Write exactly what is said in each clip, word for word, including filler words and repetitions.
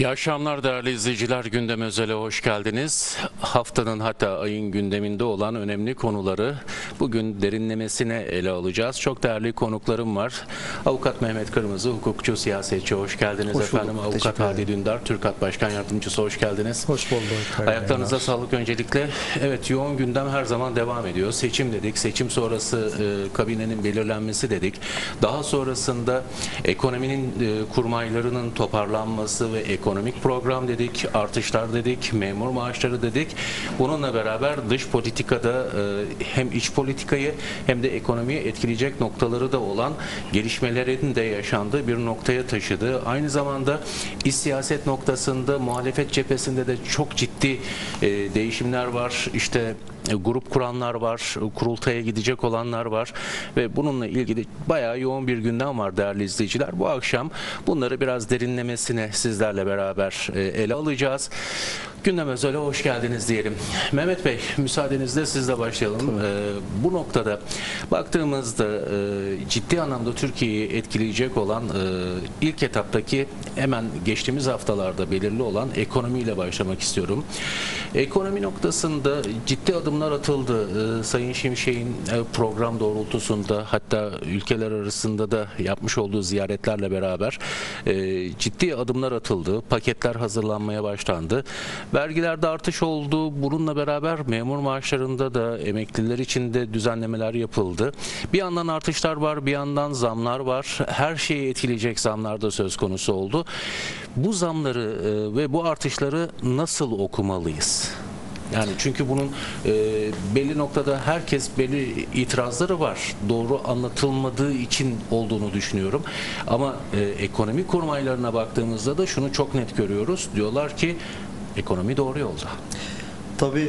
İyi akşamlar değerli izleyiciler. Gündem Özel'e hoş geldiniz. Haftanın hatta ayın gündeminde olan önemli konuları bugün derinlemesine ele alacağız. Çok değerli konuklarım var. Avukat Mehmet Kırmızı, hukukçu, siyasetçi, hoş geldiniz hoş efendim. Avukat Hadi Dündar, TÜRKAT Başkan Yardımcısı, hoş geldiniz. Hoş bulduk. Ayaklarınıza sağlık öncelikle. Evet, yoğun gündem her zaman devam ediyor. Seçim dedik, seçim sonrası e, kabinenin belirlenmesi dedik. Daha sonrasında ekonominin e, kurmaylarının toparlanması ve ekonomik program dedik, artışlar dedik, memur maaşları dedik. Bununla beraber dış politikada e, hem iç politikayı hem de ekonomiyi etkileyecek noktaları da olan gelişmelerin de yaşandığı bir noktaya taşıdı. Aynı zamanda iç siyaset noktasında muhalefet cephesinde de çok ciddi e, değişimler var. İşte grup kuranlar var, kurultaya gidecek olanlar var ve bununla ilgili bayağı yoğun bir gündem var değerli izleyiciler. Bu akşam bunları biraz derinlemesine sizlerle beraber ele alacağız. Gündem Özel'e hoş geldiniz diyelim. Mehmet Bey, müsaadenizle sizle başlayalım. Ee, bu noktada baktığımızda e, ciddi anlamda Türkiye'yi etkileyecek olan e, ilk etaptaki hemen geçtiğimiz haftalarda belirli olan ekonomiyle başlamak istiyorum. Ekonomi noktasında ciddi adımlar atıldı. Ee, Sayın Şimşek'in e, program doğrultusunda, hatta ülkeler arasında da yapmış olduğu ziyaretlerle beraber e, ciddi adımlar atıldı. Paketler hazırlanmaya başlandı. Vergilerde artış oldu. Bununla beraber memur maaşlarında da emekliler için de düzenlemeler yapıldı. Bir yandan artışlar var, bir yandan zamlar var. Her şeyi etkileyecek zamlar da söz konusu oldu. Bu zamları e, ve bu artışları nasıl okumalıyız? Yani çünkü bunun e, belli noktada herkes belli itirazları var. Doğru anlatılmadığı için olduğunu düşünüyorum. Ama e, ekonomi kurmaylarına baktığımızda da şunu çok net görüyoruz. Diyorlar ki ekonomi doğru yolda. Tabii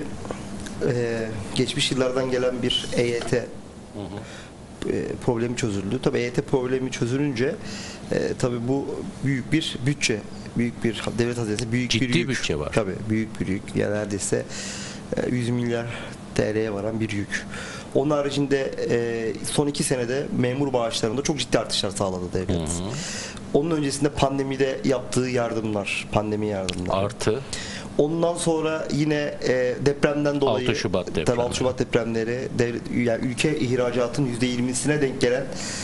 e, geçmiş yıllardan gelen bir E Y T hı hı. E, problemi çözüldü. Tabii E Y T problemi çözülünce e, tabii bu büyük bir bütçe, büyük bir devlet hazinesi, büyük Ciddi bir yük. bütçe var. Tabii büyük bir yük. Yani neredeyse e, yüz milyar T L'ye varan bir yük. Onun haricinde e, son iki senede memur maaşlarında çok ciddi artışlar sağladı devlet. Hı hı. Onun öncesinde pandemide yaptığı yardımlar, pandemi yardımları. Artı. Ondan sonra yine e, depremden dolayı altı Şubat depremleri. altı Şubat depremleri devlet, yani ülke ihracatın yüzde yirmisine denk gelen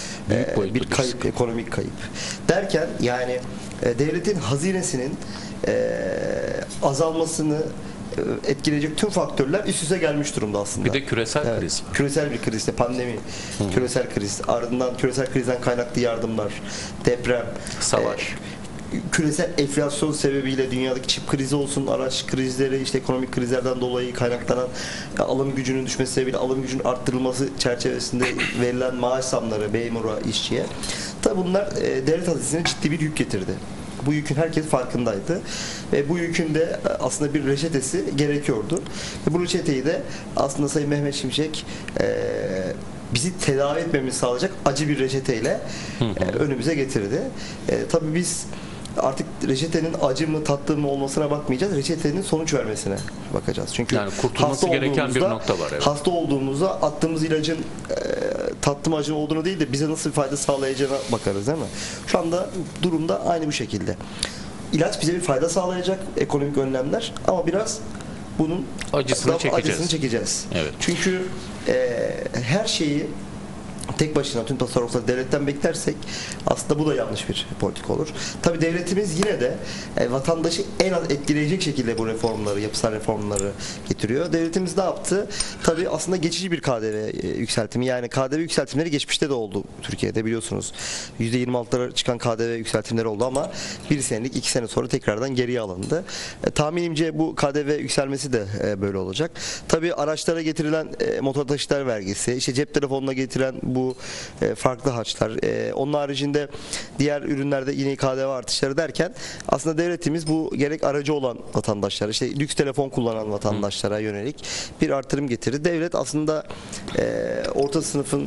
e, bir kayıp, ekonomik kayıp. Derken yani e, devletin hazinesinin e, azalmasını etkileyecek tüm faktörler üst üste gelmiş durumda aslında. Bir de küresel evet, kriz. Küresel bir kriz, pandemi, Hı. küresel kriz, ardından küresel krizden kaynaklı yardımlar, deprem, savaş. E, küresel enflasyon sebebiyle dünyadaki çip krizi olsun, araç krizleri, işte ekonomik krizlerden dolayı kaynaklanan alım gücünün düşmesi sebebiyle alım gücünün arttırılması çerçevesinde verilen maaş zamları memura, işçiye. Tabi bunlar e, devlet hazinesine ciddi bir yük getirdi. Bu yükün herkes farkındaydı. Ve bu yükün de aslında bir reçetesi gerekiyordu. Ve bu reçeteyi de aslında Sayın Mehmet Şimşek e, bizi tedavi etmemizi sağlayacak acı bir reçeteyle hı hı. E, önümüze getirdi. E, tabii biz artık reçetenin acı mı tatlı mı olmasına bakmayacağız. Reçetenin sonuç vermesine bakacağız. Çünkü yani kurtulması gereken bir nokta var. Evet. Hasta olduğumuzda attığımız ilacın e, tatlı mı acı olduğunu değil de bize nasıl bir fayda sağlayacağına bakarız, değil mi? Şu anda durumda aynı bu şekilde. İlaç bize bir fayda sağlayacak, ekonomik önlemler, ama biraz bunun acısını çekeceğiz. Acısını çekeceğiz. Evet. Çünkü e, her şeyi tek başına tüm tasarrufları devletten beklersek aslında bu da yanlış bir politik olur. Tabii devletimiz yine de e, vatandaşı en az etkileyecek şekilde bu reformları, yapısal reformları getiriyor. Devletimiz ne yaptı? Tabii aslında geçici bir K D V e, yükseltimi. Yani K D V yükseltimleri geçmişte de oldu Türkiye'de, biliyorsunuz. yüzde yirmi altılara çıkan K D V yükseltimleri oldu ama bir senelik, iki sene sonra tekrardan geriye alındı. E, tahminimce bu K D V yükselmesi de e, böyle olacak. Tabii araçlara getirilen e, motor taşıtlar vergisi, işte cep telefonuna getirilen bu e, farklı harçlar, e, onun haricinde diğer ürünlerde yine K D V artışları derken aslında devletimiz bu gerek aracı olan vatandaşlara, işte lüks telefon kullanan vatandaşlara yönelik bir artırım getirdi. Devlet aslında e, orta sınıfın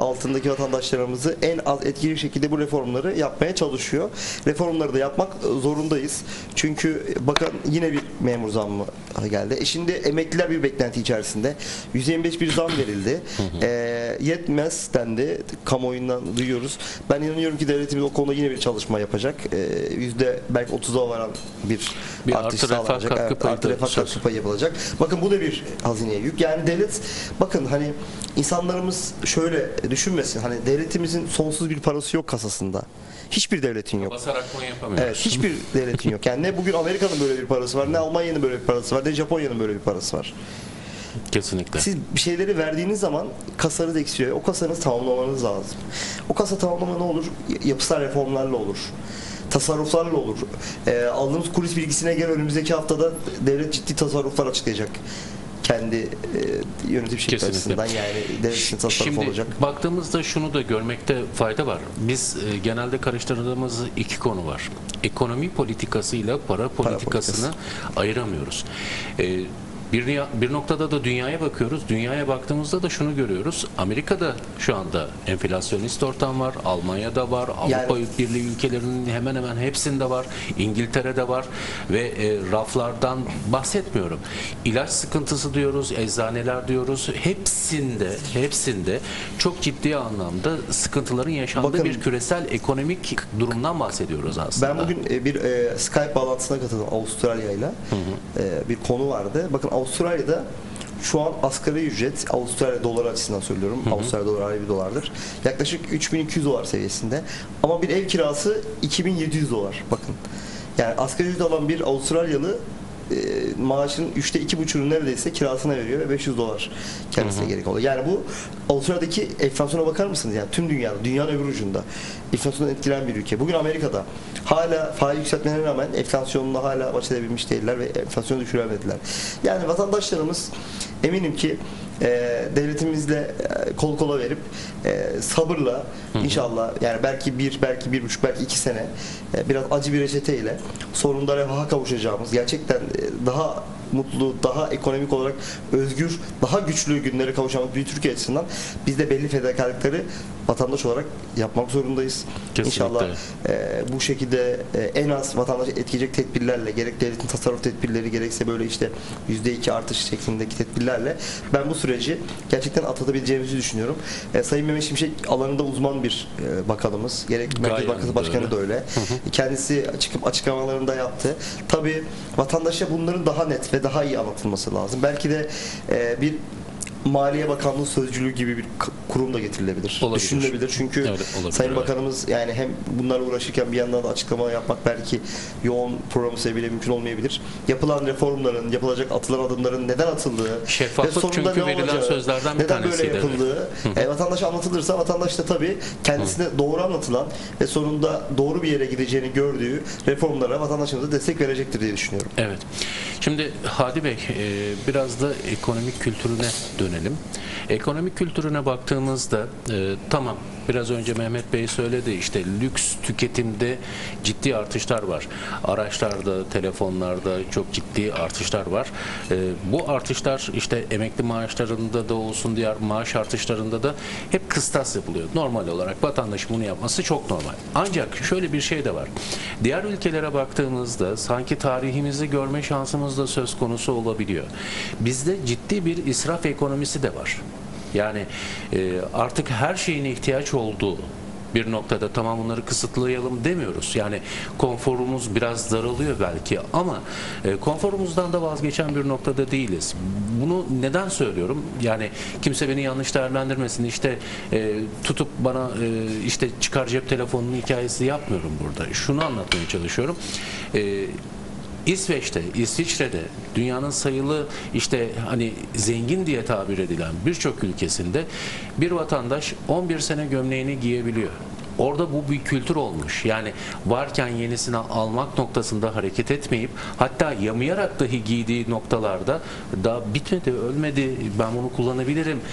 altındaki vatandaşlarımızı en az etkili şekilde bu reformları yapmaya çalışıyor. Reformları da yapmak zorundayız. Çünkü bakın yine bir memur zammı geldi. E şimdi emekliler bir beklenti içerisinde. yüzde yirmi beş bir zam verildi. E, yetmez dendi. Kamuoyundan duyuyoruz. Ben inanıyorum ki devletimiz o konuda yine bir çalışma yapacak. E, yüzde belki otuza varan bir, bir artış artı refah sağlanacak. katkı Evet, payı artı da refah söz. katkı payı yapılacak. Bakın bu da bir hazineye yük. Yani devlet, bakın hani insanlarımız şöyle düşünmesin. Hani devletimizin sonsuz bir parası yok kasasında. Hiçbir devletin yok. Basarak bunu yapamıyoruz. Evet, hiçbir devletin yok. Yani ne bugün Amerika'nın böyle bir parası var, ne Almanya'nın böyle bir parası var, ne Japonya'nın böyle bir parası var. Kesinlikle. Siz bir şeyleri verdiğiniz zaman kasanız eksiliyor. O kasanızı tamamlamanız lazım. O kasa tamamlama ne olur? Yapısal reformlarla olur. Tasarruflarla olur. E, aldığımız kulis bilgisine göre önümüzdeki haftada devlet ciddi tasarruflar açıklayacak. Kendi e, yönetim şekli Kesinlikle. açısından, yani devletin tasarrufu Şimdi olacak. baktığımızda şunu da görmekte fayda var. Biz e, genelde karıştırdığımız iki konu var. Ekonomi politikasıyla para politikasını ayıramıyoruz. E, Bir, bir noktada da dünyaya bakıyoruz. Dünyaya baktığımızda da şunu görüyoruz. Amerika'da şu anda enflasyonist ortam var. Almanya'da var. Avrupa Yani- Birliği ülkelerinin hemen hemen hepsinde var. İngiltere'de var. Ve e, raflardan bahsetmiyorum. İlaç sıkıntısı diyoruz. Eczaneler diyoruz. Hepsinde hepsinde çok ciddi anlamda sıkıntıların yaşandığı Bakın- bir küresel ekonomik durumdan bahsediyoruz aslında. Ben bugün e, bir e, Skype bağlantısına katıldım Avustralya ile. E, bir konu vardı. Bakın Avustralya'da şu an asgari ücret, Avustralya doları açısından söylüyorum. Hı hı. Avustralya doları ayrı bir dolardır. Yaklaşık üç bin iki yüz dolar seviyesinde. Ama bir ev kirası iki bin yedi yüz dolar. Bakın. Yani asgari ücret alan bir Avustralyalı e, maaşının üçte iki buçuğunu neredeyse kirasına veriyor ve beş yüz dolar kendisine gerek oluyor. Yani bu Avustralya'daki enflasyona bakar mısınız? Yani tüm dünyada, dünyanın öbür ucunda enflasyondan etkilenen bir ülke. Bugün Amerika'da hala faiz yükseltmelerine rağmen enflasyonla hala baş edebilmiş değiller ve enflasyonu düşüremediler. Yani vatandaşlarımız eminim ki e, devletimizle e, kol kola verip e, sabırla inşallah, yani belki bir, belki bir buçuk, belki iki sene e, biraz acı bir reçeteyle sonunda refaha kavuşacağımız, gerçekten e, daha mutlu, daha ekonomik olarak özgür, daha güçlü günlere kavuşacağımız bir Türkiye açısından biz de belli fedakarlıkları vatandaş olarak yapmak zorundayız. Kesinlikle. İnşallah e, bu şekilde e, en az vatandaşı etkileyecek tedbirlerle, gerek devletin tasarruf tedbirleri, gerekse böyle işte yüzde iki artış şeklindeki tedbirlerle ben bu süreci gerçekten atlatabileceğimizi düşünüyorum. E, Sayın Mehmet Şimşek alanında uzman bir e, bakanımız. Gerek Merkez Bankası Başkanı öyle. da öyle. Hı hı. Kendisi çıkıp açıklamalarında yaptı. Tabii vatandaşa bunların daha net ve daha iyi anlatılması lazım. Belki de e, bir Maliye Bakanlığı sözcülüğü gibi bir kurum da getirilebilir. Olabilir. Düşünülebilir. Çünkü evet, olabilir, Sayın evet. Bakanımız yani hem bunlarla uğraşırken bir yandan da açıklama yapmak belki yoğun programı sebebiyle mümkün olmayabilir. Yapılan reformların, yapılacak atılan adımların neden atıldığı şeffaflık ve sonunda çünkü ne verilen olacağı, sözlerden bir neden böyle tanesiydi. yapıldığı e, vatandaşa anlatılırsa vatandaş da tabii kendisine Hı. doğru anlatılan ve sonunda doğru bir yere gideceğini gördüğü reformlara vatandaşımıza destek verecektir diye düşünüyorum. Evet. Şimdi Hadi Bey, e, biraz da ekonomik kültürüne dönelim. Ekonomik kültürüne baktığımızda e, tamam, biraz önce Mehmet Bey söyledi, işte lüks tüketimde ciddi artışlar var. Araçlarda, telefonlarda çok ciddi artışlar var. E, bu artışlar işte emekli maaşlarında da olsun, diğer maaş artışlarında da hep kıstas yapılıyor. Normal olarak vatandaşın bunu yapması çok normal. Ancak şöyle bir şey de var. Diğer ülkelere baktığımızda sanki tarihimizi görme şansımız da söz konusu olabiliyor. Bizde ciddi bir israf ekonomisi de var. Yani e, artık her şeyin ihtiyaç olduğu bir noktada tamam bunları kısıtlayalım demiyoruz. Yani konforumuz biraz daralıyor belki ama e, konforumuzdan da vazgeçen bir noktada değiliz. Bunu neden söylüyorum? Yani kimse beni yanlış değerlendirmesin. İşte e, tutup bana e, işte çıkar cep telefonunun hikayesi yapmıyorum burada. Şunu anlatmaya çalışıyorum. E, İsveç'te, İsviçre'de dünyanın sayılı işte hani zengin diye tabir edilen birçok ülkesinde bir vatandaş on bir sene gömleğini giyebiliyor. Orada bu bir kültür olmuş. Yani varken yenisini almak noktasında hareket etmeyip hatta yamayarak dahi giydiği noktalarda daha bitmedi, ölmedi, ben bunu kullanabilirim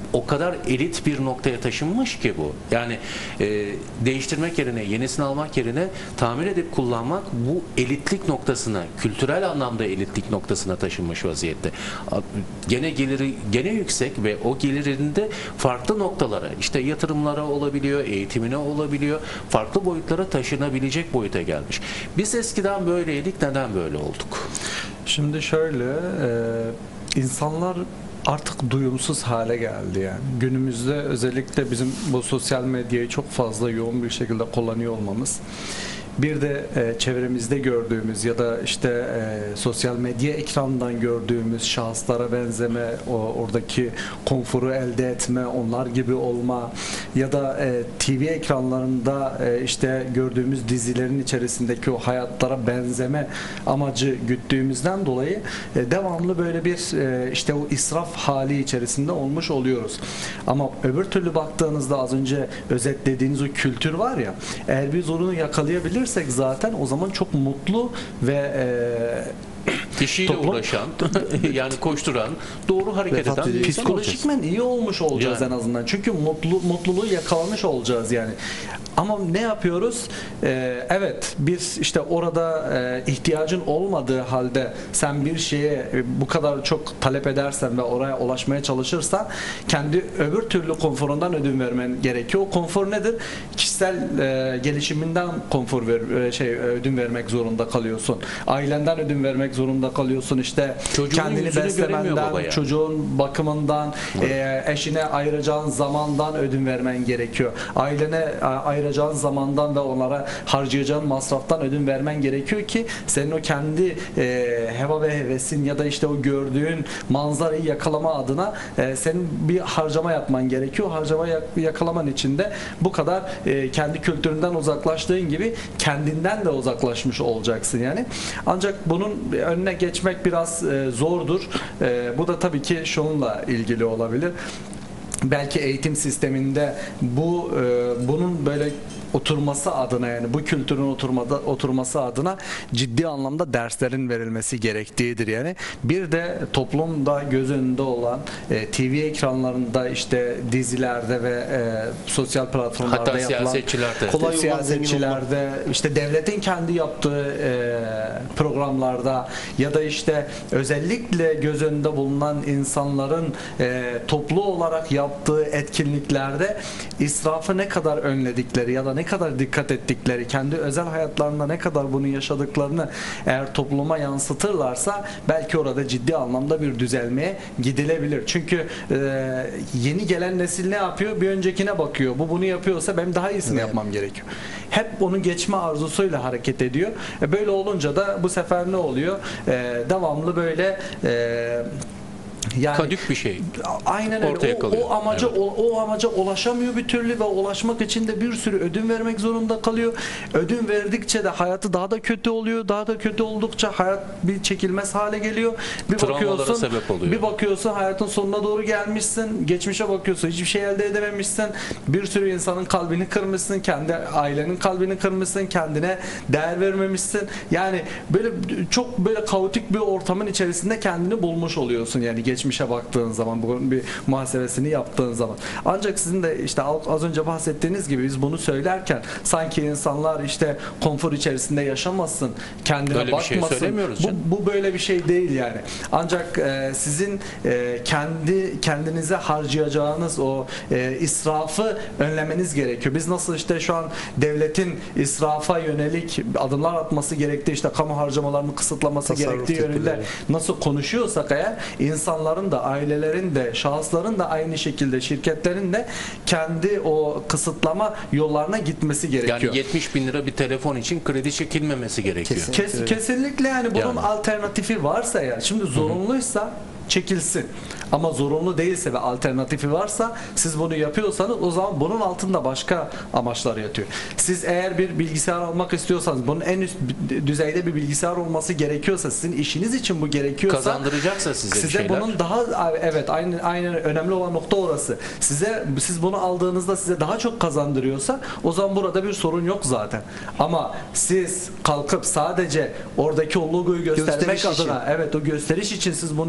o kadar elit bir noktaya taşınmış ki bu. Yani e, değiştirmek yerine, yenisini almak yerine tamir edip kullanmak bu elitlik noktasına, kültürel anlamda elitlik noktasına taşınmış vaziyette. Gene geliri gene yüksek ve o gelirinde farklı noktalara, işte yatırımlara olabiliyor, eğitimine olabiliyor, farklı boyutlara taşınabilecek boyuta gelmiş. Biz eskiden böyleydik, neden böyle olduk? Şimdi şöyle, e, insanlar artık duyumsuz hale geldi yani. Günümüzde özellikle bizim bu sosyal medyayı çok fazla yoğun bir şekilde kullanıyor olmamız. Bir de e, çevremizde gördüğümüz ya da işte e, sosyal medya ekranından gördüğümüz şahıslara benzeme, o, oradaki konforu elde etme, onlar gibi olma ya da e, T V ekranlarında e, işte gördüğümüz dizilerin içerisindeki o hayatlara benzeme amacı güttüğümüzden dolayı e, devamlı böyle bir e, işte o israf hali içerisinde olmuş oluyoruz. Ama öbür türlü baktığınızda az önce özetlediğiniz o kültür var ya, eğer biz onu yakalayabilirsek zaten o zaman çok mutlu ve e, İşiyle toplum, uğraşan, yani koşturan, doğru hareket eden bir insan olacağız. psikolojikmen iyi olmuş olacağız Yani. en azından. Çünkü mutlu mutluluğu yakalamış olacağız yani. Ama ne yapıyoruz? Ee, evet, biz işte orada e, ihtiyacın olmadığı halde sen bir şeye e, bu kadar çok talep edersen ve oraya ulaşmaya çalışırsan kendi öbür türlü konforundan ödün vermen gerekiyor. O konfor nedir? Kişisel e, gelişiminden konfor ver, e, şey ödün vermek zorunda kalıyorsun. Ailenden ödün vermek zorunda kalıyorsun. İşte Çocuğun kendini yüzünü göremiyor baba beslemenden, yani. çocuğun bakımından, e, eşine ayıracağın zamandan ödün vermen gerekiyor. Ailene a- ayıracağın zamandan ve onlara harcayacağın masraftan ödün vermen gerekiyor ki senin o kendi e, heva ve hevesin ya da işte o gördüğün manzarayı yakalama adına e, senin bir harcama yapman gerekiyor. Harcama yak- yakalaman için de bu kadar e, kendi kültüründen uzaklaştığın gibi kendinden de uzaklaşmış olacaksın yani. Ancak bunun önüne geçmek biraz e, zordur. E, bu da tabii ki şununla ilgili olabilir. Belki eğitim sisteminde bu e, bunun böyle oturması adına, yani bu kültürün oturmada oturması adına ciddi anlamda derslerin verilmesi gerektiğidir yani. Bir de toplumda göz önünde olan e, T V ekranlarında, işte dizilerde ve e, sosyal platformlarda Hatta yapılan siyasetçilerde. Kolay yoldan siyasetçilerde, işte devletin kendi yaptığı e, programlarda ya da işte özellikle göz önünde bulunan insanların e, toplu olarak yaptığı etkinliklerde israfı ne kadar önledikleri ya da ne kadar dikkat ettikleri, kendi özel hayatlarında ne kadar bunu yaşadıklarını eğer topluma yansıtırlarsa belki orada ciddi anlamda bir düzelmeye gidilebilir. Çünkü e, yeni gelen nesil ne yapıyor? Bir öncekine bakıyor. Bu bunu yapıyorsa benim daha iyisini Evet. yapmam gerekiyor. Hep onu geçme arzusuyla hareket ediyor. E, böyle olunca da bu sefer ne oluyor? E, devamlı böyle e, yani Kadük bir şey. aynen öyle. Ortaya O, kalıyor. o amaca Evet. o, o amaca ulaşamıyor bir türlü ve ulaşmak için de bir sürü ödün vermek zorunda kalıyor. Ödün verdikçe de hayatı daha da kötü oluyor. Daha da kötü oldukça hayat bir çekilmez hale geliyor. Bir Travmalara bakıyorsun, sebep oluyor. bir bakıyorsun hayatın sonuna doğru gelmişsin. Geçmişe bakıyorsun, hiçbir şey elde edememişsin. Bir sürü insanın kalbini kırmışsın, kendi ailenin kalbini kırmışsın, kendine değer vermemişsin. Yani böyle çok böyle kaotik bir ortamın içerisinde kendini bulmuş oluyorsun yani geçmişe baktığın zaman, bunun bir muhasebesini yaptığın zaman. Ancak sizin de işte az önce bahsettiğiniz gibi biz bunu söylerken sanki insanlar işte konfor içerisinde yaşamasın, kendine Böyle bir şey bakmasın. söylemiyoruz bu, canım. bu böyle bir şey değil yani. Ancak e, sizin e, kendi kendinize harcayacağınız o e, israfı önlemeniz gerekiyor. Biz nasıl işte şu an devletin israfa yönelik adımlar atması gerektiği, işte kamu harcamalarını kısıtlaması Tasarruf gerektiği yönünde tedbirleri. nasıl konuşuyorsak eğer, insanların da, ailelerin de, şahısların da aynı şekilde, şirketlerin de kendi o kısıtlama yollarına gitmesi gerekiyor. Yani yetmiş bin lira bir telefon için kredi çekilmemesi gerekiyor. Kesin. Kes, kesinlikle yani bunun Yani. alternatifi varsa eğer, şimdi zorunluysa çekilsin. Ama zorunlu değilse ve alternatifi varsa, siz bunu yapıyorsanız o zaman bunun altında başka amaçlar yatıyor. Siz eğer bir bilgisayar almak istiyorsanız, bunun en üst düzeyde bir bilgisayar olması gerekiyorsa, sizin işiniz için bu gerekiyorsa, Kazandıracaksa size, bir size şeyler. bunun daha, evet, aynı aynı önemli olan nokta orası. Size, siz bunu aldığınızda size daha çok kazandırıyorsa o zaman burada bir sorun yok zaten. Ama siz kalkıp sadece oradaki o logoyu göstermek Gösteriş için. adına, evet, o gösteriş için siz bunu yapıyorsanız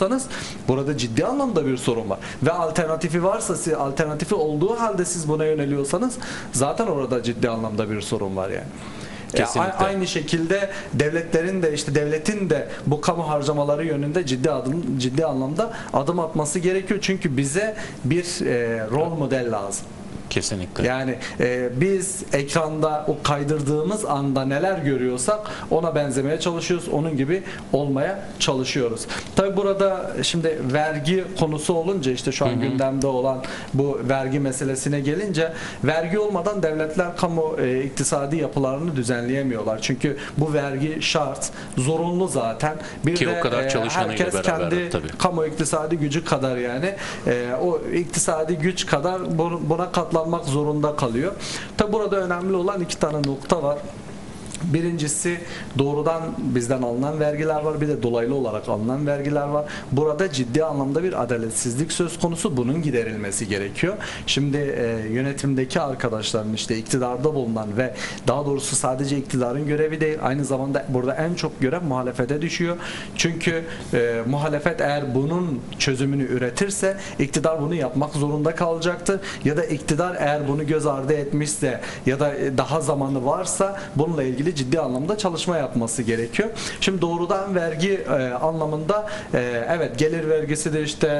yöneliyorsanız burada ciddi anlamda bir sorun var. Ve alternatifi varsa, siz alternatifi olduğu halde siz buna yöneliyorsanız zaten orada ciddi anlamda bir sorun var yani. Kesinlikle. Ya, aynı şekilde devletlerin de işte devletin de bu kamu harcamaları yönünde ciddi adım ciddi anlamda adım atması gerekiyor. Çünkü bize bir e, rol model lazım. Kesinlikle. Yani e, biz ekranda o kaydırdığımız anda neler görüyorsak ona benzemeye çalışıyoruz. Onun gibi olmaya çalışıyoruz. Tabi burada şimdi vergi konusu olunca işte şu an hı hı. gündemde olan bu vergi meselesine gelince vergi olmadan devletler kamu e, iktisadi yapılarını düzenleyemiyorlar. Çünkü bu vergi şart, zorunlu zaten. Bir Ki de o kadar e, herkes beraber, kendi tabii. kamu iktisadi gücü kadar yani e, o iktisadi güç kadar buna katlanmak zorunda kalıyor. Tabi burada önemli olan iki tane nokta var. Birincisi doğrudan bizden alınan vergiler var, bir de dolaylı olarak alınan vergiler var. Burada ciddi anlamda bir adaletsizlik söz konusu, bunun giderilmesi gerekiyor. Şimdi e, yönetimdeki arkadaşların işte iktidarda bulunan ve daha doğrusu sadece iktidarın görevi değil, aynı zamanda burada en çok görev muhalefete düşüyor. Çünkü e, muhalefet eğer bunun çözümünü üretirse iktidar bunu yapmak zorunda kalacaktır. Ya da iktidar eğer bunu göz ardı etmişse ya da daha zamanı varsa bununla ilgili ciddi anlamda çalışma yapması gerekiyor. Şimdi doğrudan vergi e, anlamında e, evet gelir vergisi de işte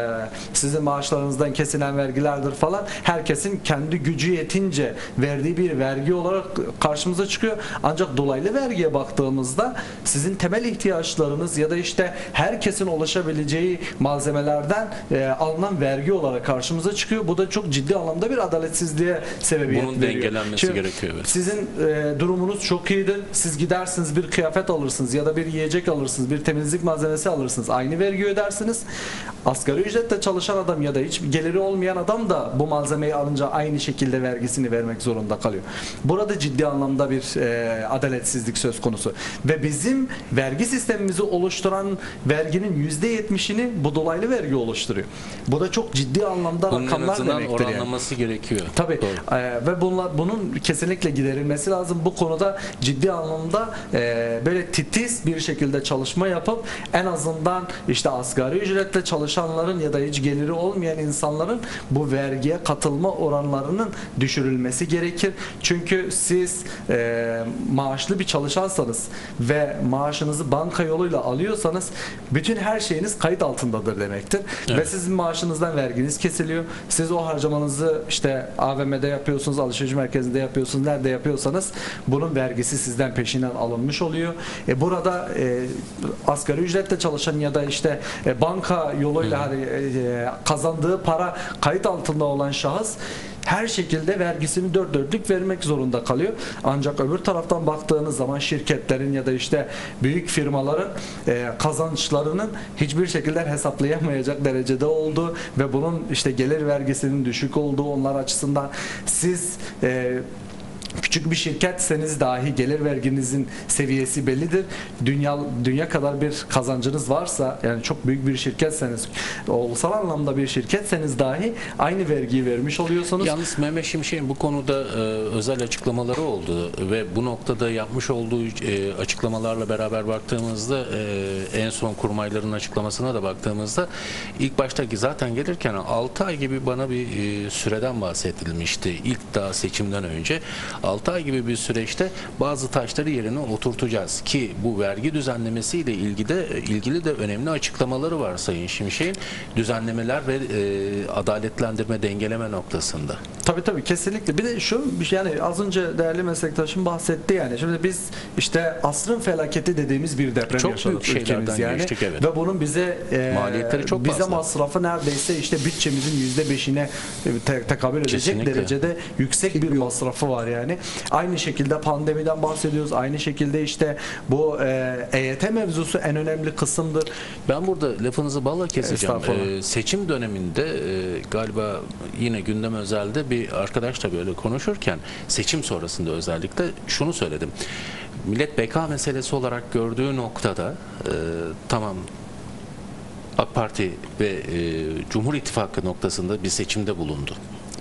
e, sizin maaşlarınızdan kesilen vergilerdir falan. Herkesin kendi gücü yetince verdiği bir vergi olarak karşımıza çıkıyor. Ancak dolaylı vergiye baktığımızda sizin temel ihtiyaçlarınız ya da işte herkesin ulaşabileceği malzemelerden e, alınan vergi olarak karşımıza çıkıyor. Bu da çok ciddi anlamda bir adaletsizliğe sebebiyet Bunun veriyor. dengelenmesi Şimdi, gerekiyor. Evet. Sizin e, durumunuz çok iyidir. Siz gidersiniz bir kıyafet alırsınız ya da bir yiyecek alırsınız, bir temizlik malzemesi alırsınız. Aynı vergi ödersiniz. Asgari ücretle çalışan adam ya da hiç geliri olmayan adam da bu malzemeyi alınca aynı şekilde vergisini vermek zorunda kalıyor. Burada ciddi anlamda bir e, adaletsizlik söz konusu. Ve bizim vergi sistemimizi oluşturan verginin yüzde yetmişini bu dolaylı vergi oluşturuyor. Bu da çok ciddi anlamda bunun rakamlar en demektir oranlaması yani. Gerekiyor. Tabii. E, ve bunlar bunun kesinlikle giderilmesi lazım. Bu konuda ciddi anlamda e, böyle titiz bir şekilde çalışma yapıp en azından işte asgari ücretle çalışanların ya da hiç geliri olmayan insanların bu vergiye katılma oranlarının düşürülmesi gerekir. Çünkü siz e, maaşlı bir çalışansanız ve maaşınızı banka yoluyla alıyorsanız bütün her şeyiniz kayıt altındadır demektir. Evet. Ve sizin maaşınızdan verginiz kesiliyor. Siz o harcamanızı işte A V M'de yapıyorsunuz, alışveriş merkezinde yapıyorsunuz, nerede yapıyorsanız bunun vergisi sizden peşinden alınmış oluyor. E burada e, asgari ücretle çalışan ya da işte e, banka yoluyla hani, e, kazandığı para kayıt altında olan şahıs her şekilde vergisini dört dörtlük vermek zorunda kalıyor. Ancak öbür taraftan baktığınız zaman şirketlerin ya da işte büyük firmaların e, kazançlarının hiçbir şekilde hesaplayamayacak derecede olduğu ve bunun işte gelir vergisinin düşük olduğu onlar açısından siz e, küçük bir şirketseniz dahi gelir verginizin seviyesi bellidir. Dünya dünya kadar bir kazancınız varsa yani çok büyük bir şirketseniz, olsal anlamda bir şirketseniz dahi aynı vergiyi vermiş oluyorsunuz. Yalnız Mehmet Şimşek'in bu konuda e, özel açıklamaları oldu ve bu noktada yapmış olduğu e, açıklamalarla beraber baktığımızda e, en son kurmayların açıklamasına da baktığımızda ilk baştaki zaten gelirken altı ay gibi bana bir e, süreden bahsedilmişti. İlk daha seçimden önce altı ay gibi bir süreçte bazı taşları yerine oturtacağız ki bu vergi düzenlemesiyle ilgili de, ilgili de önemli açıklamaları var Sayın Şimşek'in, düzenlemeler ve e, adaletlendirme, dengeleme noktasında. Tabii tabii kesinlikle. Bir de şu yani az önce değerli meslektaşım bahsetti yani. Şimdi biz işte asrın felaketi dediğimiz bir deprem çok yaşadık büyük ülkemiz yani. Geçtik, evet. Ve bunun bize e, maliyetleri çok bize fazla. masrafı neredeyse işte bütçemizin yüzde beşine te tekabül edecek Kesinlikle. derecede yüksek bir masrafı var yani. Aynı şekilde pandemiden bahsediyoruz. Aynı şekilde işte bu e, E Y T mevzusu en önemli kısımdır. Ben burada lafınızı balla keseceğim. Ee, seçim döneminde e, galiba yine gündem özelde bir arkadaşla böyle konuşurken seçim sonrasında özellikle şunu söyledim. Millet beka meselesi olarak gördüğü noktada e, tamam AK Parti ve e, Cumhur İttifakı noktasında bir seçimde bulundu.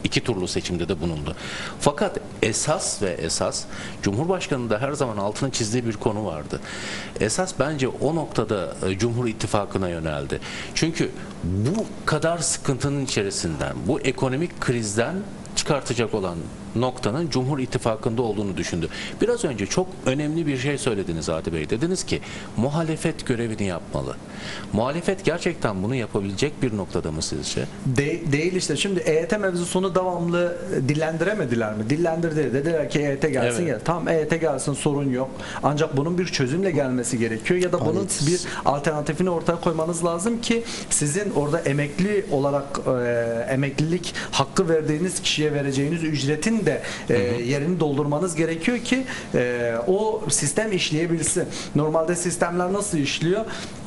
iki turlu seçimde de bulundu. Fakat esas ve esas Cumhurbaşkanı da her zaman altını çizdiği bir konu vardı. Esas bence o noktada e, Cumhur İttifakı'na yöneldi. Çünkü bu kadar sıkıntının içerisinden, bu ekonomik krizden çıkartacak olan noktanın Cumhur İttifakı'nda olduğunu düşündü. Biraz önce çok önemli bir şey söylediniz Adi Bey. Dediniz ki muhalefet görevini yapmalı. Muhalefet gerçekten bunu yapabilecek bir noktada mı sizce? De- değil işte. Şimdi E Y T mevzusunu devamlı dillendiremediler mi? Dillendirdiler. Dediler ki E Y T gelsin Evet. gel. Tamam, E Y T gelsin, sorun yok. Ancak bunun bir çözümle gelmesi gerekiyor ya da bunun Evet. bir alternatifini ortaya koymanız lazım ki sizin orada emekli olarak e, emeklilik hakkı verdiğiniz kişiye vereceğiniz ücretin de e, yerini doldurmanız gerekiyor ki e, o sistem işleyebilsin. Normalde sistemler nasıl işliyor?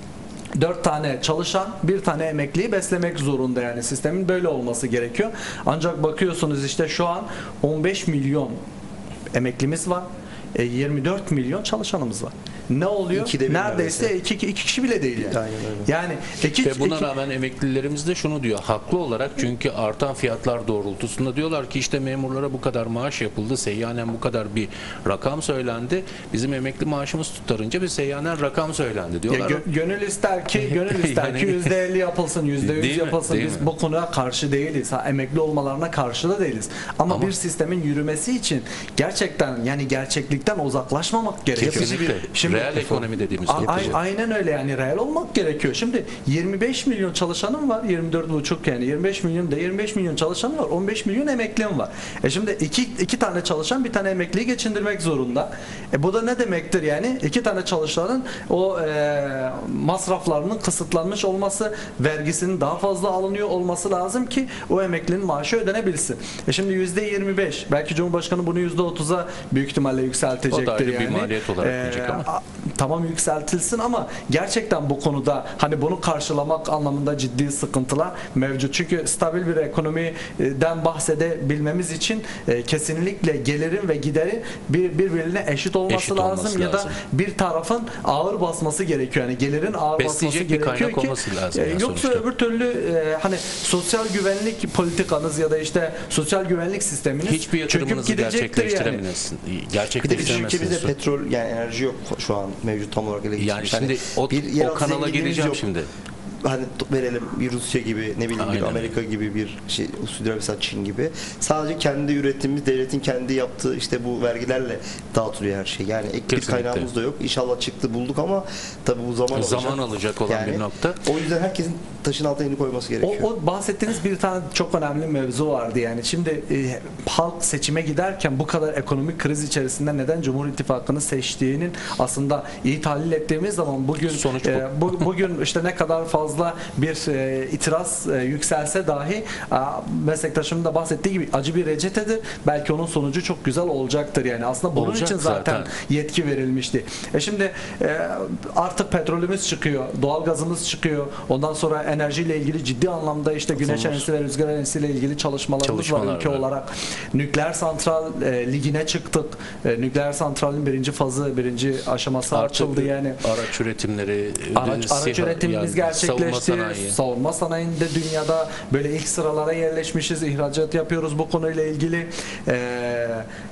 Dört tane çalışan, bir tane emekliyi beslemek zorunda, yani sistemin böyle olması gerekiyor. Ancak bakıyorsunuz işte şu an on beş milyon emeklimiz var, e, yirmi dört milyon çalışanımız var. Ne oluyor? İkide bir Neredeyse neredeyse. iki, iki, iki kişi bile değil yani. Aynen öyle. Yani iki, Ve buna iki- rağmen emeklilerimiz de şunu diyor haklı olarak, çünkü artan fiyatlar doğrultusunda diyorlar ki işte memurlara bu kadar maaş yapıldı, seyyanen bu kadar bir rakam söylendi. Bizim emekli maaşımız tutarınca bir seyyanen rakam söylendi Ya diyorlar. gö- gönül ister ki gönül ister Yani- ki yüzde elli yapılsın, yüzde yüz Değil mi? yapılsın. Değil Biz mi? bu konuya karşı değiliz. Ha, emekli olmalarına karşı da değiliz. Ama, Ama- bir sistemin yürümesi için gerçekten, yani gerçeklikten uzaklaşmamak gerekiyor. Kesinlikle. Şimdi- Reel ekonomi dediğimiz A- nokta ay- bu. aynen öyle, yani reel olmak gerekiyor. Şimdi yirmi beş milyon çalışanım var, yirmi dört buçuk, yani yirmi beş milyon da yirmi beş milyon çalışanım var, on beş milyon emeklim var. E şimdi iki, iki tane çalışan bir tane emekliyi geçindirmek zorunda. E bu da ne demektir yani? İki tane çalışanın o e, masraflarının kısıtlanmış olması, vergisinin daha fazla alınıyor olması lazım ki o emeklinin maaşı ödenebilsin. E şimdi yüzde yirmi beş, belki Cumhurbaşkanı bunu yüzde otuza büyük ihtimalle yükseltecektir. O da ayrı bir yani. maliyet olarak gelecek ama. a- Tamam, yükseltilsin ama gerçekten bu konuda hani bunu karşılamak anlamında ciddi sıkıntılar mevcut. Çünkü stabil bir ekonomiden bahsedebilmemiz için e, kesinlikle gelirin ve giderin bir, birbirine eşit olması, Eşit lazım, olması ya da lazım. bir tarafın ağır basması gerekiyor. Yani gelirin ağır Besleyecek basması bir gerekiyor kaynak ki olması lazım e, yani yoksa sonuçta. öbür türlü e, hani sosyal güvenlik politikanız ya da işte sosyal güvenlik sisteminiz Hiçbir yatırımınızı çöküp gidecektir yani. gerçekleştiremezsiniz. Bir de bizim Gerçekleştiremezsiniz. ülkemizde petrol, yani enerji yok şu an mevcut tam olarak ele Yani geçmiş. şimdi o, bir yeraltı o kanala zenginliğimiz geleceğim yok. şimdi. Hani t- verelim bir Rusya gibi, ne bileyim bir Aynen. Amerika gibi, bir şey Suudi Arabistan, Çin gibi. Sadece kendi üretimimiz, devletin kendi yaptığı işte bu vergilerle dağıtılıyor her şey. Yani ek bir Kesinlikle. kaynağımız da yok. İnşallah çıktı bulduk ama tabii bu zaman alacak. Zaman alacak olan Yani bir nokta. O yüzden herkesin taşın altına elini koyması O, gerekiyor. o bahsettiğiniz bir tane çok önemli mevzu vardı yani. Şimdi e, halk seçime giderken bu kadar ekonomik kriz içerisinde neden Cumhur İttifakı'nı seçtiğinin aslında iyi tahlil ettiğimiz zaman bugün Sonuç bu. e, bu, bugün işte ne kadar fazla bir e, itiraz e, yükselse dahi a, meslektaşımın da bahsettiği gibi acı bir reçetedir. Belki onun sonucu çok güzel olacaktır yani. Aslında bunun Olacak için zaten, zaten. yetki verilmişti. E şimdi e, artık petrolümüz çıkıyor, doğalgazımız çıkıyor. Ondan sonra enerjiyle ilgili ciddi anlamda işte güneş Atılmış. enerjisi ve rüzgar enerjisiyle ilgili çalışmalarımız Çalışmalar var ülke var. olarak. Nükleer santral e, ligine çıktık. E, nükleer santralin birinci fazı, birinci aşaması Artık açıldı yani. araç üretimleri, Araç, araç siha- üretimimiz yani savunma gerçekleşti. sanayi. Savunma sanayinde dünyada böyle ilk sıralara yerleşmişiz. İhracat yapıyoruz bu konuyla ilgili. Ee,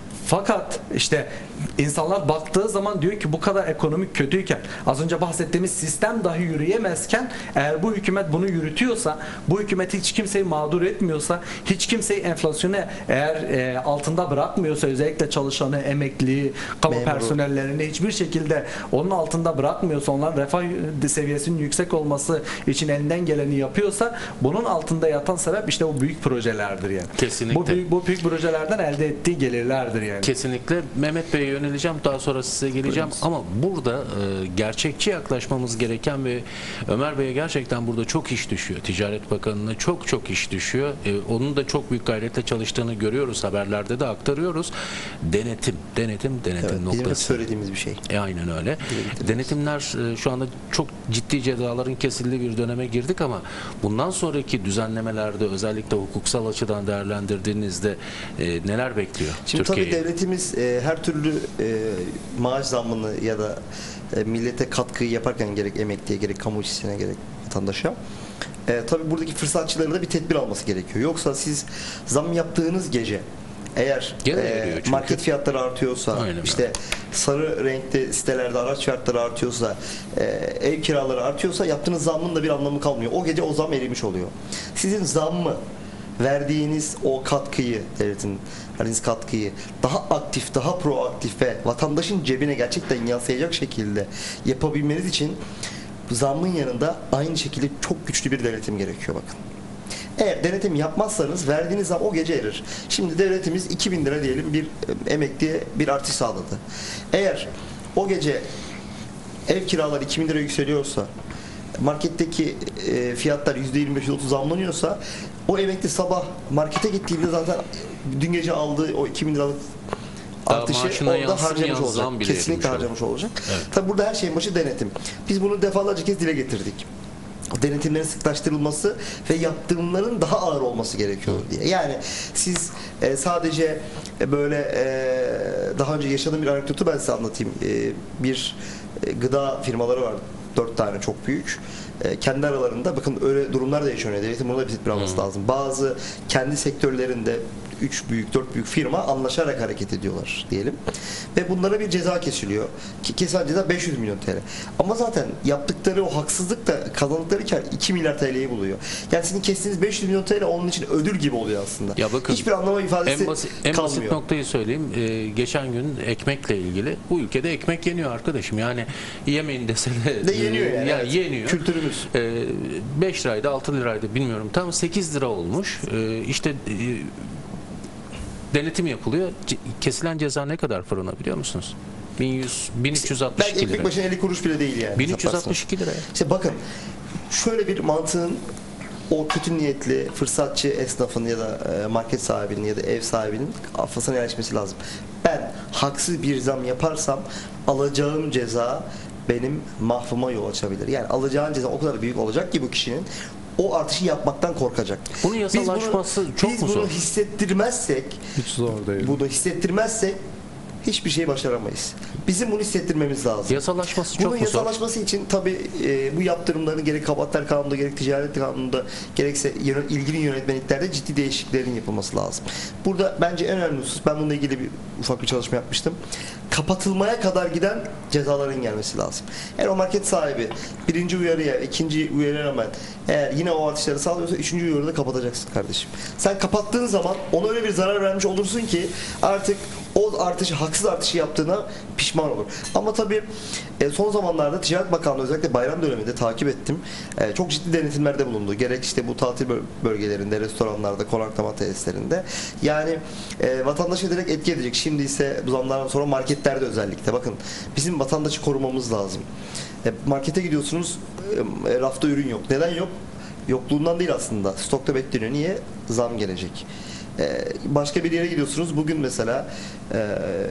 fakat işte insanlar baktığı zaman diyor ki bu kadar ekonomik kötüyken, az önce bahsettiğimiz sistem dahi yürüyemezken, eğer bu hükümet bunu yürütüyorsa, bu hükümet hiç kimseyi mağdur etmiyorsa, hiç kimseyi enflasyonu eğer e, altında bırakmıyorsa, özellikle çalışanı, emekliyi, kamu Memuru. personellerini hiçbir şekilde onun altında bırakmıyorsa, onların refah seviyesinin yüksek olması için elinden geleni yapıyorsa, bunun altında yatan sebep işte bu büyük projelerdir yani. Kesinlikle. Bu büyük, bu büyük projelerden elde ettiği gelirlerdir yani. Kesinlikle. Mehmet Bey'e yöneleceğim. Daha sonra size geleceğim. Ama burada e, gerçekçi yaklaşmamız gereken ve Ömer Bey'e gerçekten burada çok iş düşüyor. Ticaret Bakanı'na çok çok iş düşüyor. E, onun da çok büyük gayretle çalıştığını görüyoruz. Haberlerde de aktarıyoruz. Denetim, denetim, denetim Evet, bizim hep noktası. söylediğimiz bir şey. E, aynen öyle. Denetimler e, şu anda çok ciddi cezaların kesildiği bir döneme girdik ama bundan sonraki düzenlemelerde özellikle hukuksal açıdan değerlendirdiğinizde e, neler bekliyor Şimdi Türkiye'yi? tabii devletimiz e, her türlü e, maaş zammını ya da e, millete katkıyı yaparken, gerek emekliye, gerek kamu işçisine, gerek vatandaşa e, tabii buradaki fırsatçıların da bir tedbir alması gerekiyor. Yoksa siz zam yaptığınız gece eğer Gene e, veriyor çünkü. market fiyatları artıyorsa, Aynen işte öyle. sarı renkli sitelerde araç fiyatları artıyorsa, e, ev kiraları artıyorsa yaptığınız zammın da bir anlamı kalmıyor. O gece o zam erimiş oluyor. Sizin zammı verdiğiniz o katkıyı, devletin verdiğiniz katkıyı daha aktif, daha proaktif ve vatandaşın cebine gerçekten yansıyacak şekilde yapabilmeniz için zammın yanında aynı şekilde çok güçlü bir denetim gerekiyor bakın. Eğer denetim yapmazsanız verdiğiniz zam o gece erir. Şimdi devletimiz iki bin lira diyelim bir emekliye bir artış sağladı. Eğer o gece ev kiraları iki bin lira yükseliyorsa, marketteki e, fiyatlar yüzde yirmi beş otuz zamlanıyorsa, o emekli sabah markete gittiğinde zaten dün gece aldığı o iki bin liralık Daha artışı maaşına orada yansımayan harcamış zam olacak. bile Kesinlikle erimiş harcamış olacak. Evet. Tabi burada her şeyin başı denetim. Biz bunu defalarca kez dile getirdik. Denetimlerin sıklaştırılması ve yaptırımların daha ağır olması gerekiyor diye. Yani siz e, sadece e, böyle e, daha önce yaşadığım bir anekdotu ben size anlatayım. E, bir e, gıda firmaları var. Dört tane çok büyük. E, kendi aralarında bakın öyle durumlar da yaşanıyor. Devletin buna da bir tedbir alması lazım. Bazı kendi sektörlerinde üç büyük, dört büyük firma anlaşarak hareket ediyorlar diyelim. Ve bunlara bir ceza kesiliyor. Ki kesilen ceza beş yüz milyon T L. Ama zaten yaptıkları o haksızlık da kazandıkları kar iki milyar T L'yi buluyor. Yani sizin kestiğiniz beş yüz milyon T L onun için ödül gibi oluyor aslında. Ya bakın, hiçbir anlama ifadesi en basit, en kalmıyor. basit noktayı söyleyeyim. Ee, geçen gün ekmekle ilgili, bu ülkede ekmek yeniyor arkadaşım. Yani yemeyin dese de, De yeniyor yani. ya Evet. yeniyor. Kültürümüz. Ee, beş liraydı, altı liraydı bilmiyorum. Tam sekiz lira olmuş. Ee, işte e, denetim yapılıyor. C- kesilen ceza ne kadar fırına biliyor musunuz? bin yüz, bin üç yüz altmış Belki iki ekmek lira. başına elli kuruş bile değil yani. bin üç yüz altmış iki lira. İşte bakın şöyle bir mantığın o kötü niyetli fırsatçı esnafın ya da market sahibinin ya da ev sahibinin kafasına yerleşmesi lazım. Ben haksız bir zam yaparsam alacağım ceza benim mahvıma yol açabilir. Yani alacağın ceza o kadar büyük olacak ki bu kişinin o artışı yapmaktan korkacak. Bunun yasallaşması biz bunu, çok biz mu bunu zor? hissettirmezsek Hiç zor değil. bunu hissettirmezsek hiçbir şey başaramayız. Bizim bunu hissettirmemiz lazım. Yasallaşması çok Bunun mu zor? yasalaşması için tabii e, bu yaptırımların gerek kabahatler kanununda gerek ticaret kanununda gerekse yönet, ilgili yönetmeliklerde ciddi değişikliklerin yapılması lazım. Burada bence en önemli husus, ben bununla ilgili bir ufak bir çalışma yapmıştım. Kapatılmaya kadar giden cezaların gelmesi lazım. Eğer o market sahibi birinci uyarıya, ikinci uyarıya rağmen eğer yine o artışları sağlıyorsa üçüncü uyarıda kapatacaksın kardeşim. Sen kapattığın zaman ona öyle bir zarar vermiş olursun ki artık o artışı, haksız artışı yaptığına pişman olur. Ama tabii e, son zamanlarda Ticaret Bakanlığı özellikle bayram döneminde takip ettim. E, çok ciddi denetimlerde bulundu. Gerek işte bu tatil bölgelerinde, restoranlarda, konaklama tesislerinde. Yani e, vatandaşı direkt etki edecek. Şimdi ise bu zamlardan sonra marketlerde özellikle. Bakın bizim vatandaşı korumamız lazım. E, markete gidiyorsunuz, e, rafta ürün yok. Neden yok? Yokluğundan değil aslında. Stokta bekleniyor. Niye? Zam gelecek. Ee, başka bir yere gidiyorsunuz. Bugün mesela e,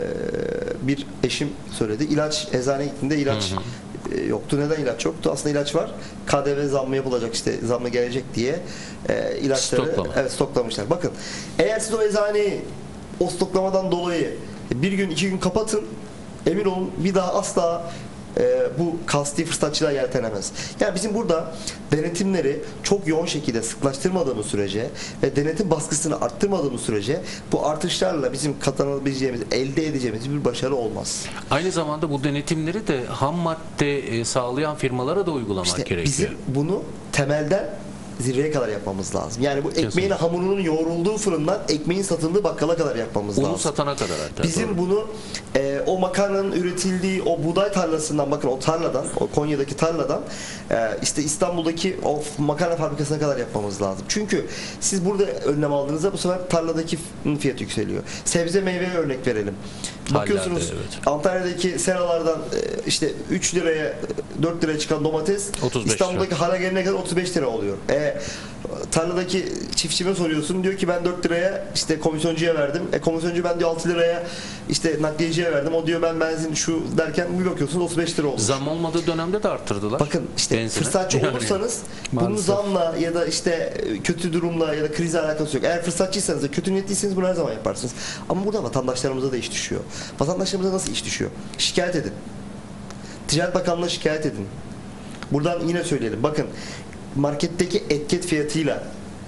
bir eşim söyledi. İlaç, eczaneye gittiğinde ilaç hı hı. E, yoktu. Neden ilaç yoktu? Aslında ilaç var. K D V zammı yapılacak, işte zammı gelecek diye e, ilaçları Stoklama. evet, stoklamışlar. Bakın, eğer siz o eczaneyi o stoklamadan dolayı bir gün iki gün kapatın, emin olun bir daha asla e, bu kasti fırsatçılığa yeltenemez. Yani bizim burada denetimleri çok yoğun şekilde sıklaştırmadığımız sürece ve denetim baskısını arttırmadığımız sürece bu artışlarla bizim kazanabileceğimiz, elde edeceğimiz bir başarı olmaz. Aynı zamanda bu denetimleri de ham madde e, sağlayan firmalara da uygulamak İşte gerekiyor. bizim bunu temelden zirveye kadar yapmamız lazım. Yani bu ekmeğin Kesinlikle. hamurunun yoğrulduğu fırından ekmeğin satıldığı bakkala kadar yapmamız Unu lazım. satana kadar hatta. Bizim doğru. bunu e, o makarnanın üretildiği o buğday tarlasından, bakın o tarladan, o Konya'daki tarladan e, işte İstanbul'daki o makarna fabrikasına kadar yapmamız lazım. Çünkü siz burada önlem aldığınızda bu sefer tarladaki fiyat yükseliyor. Sebze meyveye örnek verelim. Bakıyorsunuz Hallerde, evet. Antalya'daki seralardan e, işte üç liraya dört liraya çıkan domates otuz beş İstanbul'daki hala gelene kadar otuz beş lira oluyor. E, tarladaki çiftçime soruyorsun, diyor ki ben dört liraya işte komisyoncuya verdim. E komisyoncu ben diyor altı liraya işte nakliyeciye verdim. O diyor ben benzin şu derken bir bakıyorsunuz otuz beş lira olmuş. Zam olmadığı dönemde de arttırdılar. Bakın işte benzini. fırsatçı Yani. olursanız bunun Maalesef. zamla ya da işte kötü durumla ya da krizle alakası yok. Eğer fırsatçıysanız da kötü niyetliyseniz bunu her zaman yaparsınız. Ama burada vatandaşlarımıza da iş düşüyor. Vatandaşlarımıza nasıl iş düşüyor? Şikayet edin. Ticaret Bakanlığı'na şikayet edin. Buradan yine söyleyelim. Bakın marketteki etiket fiyatıyla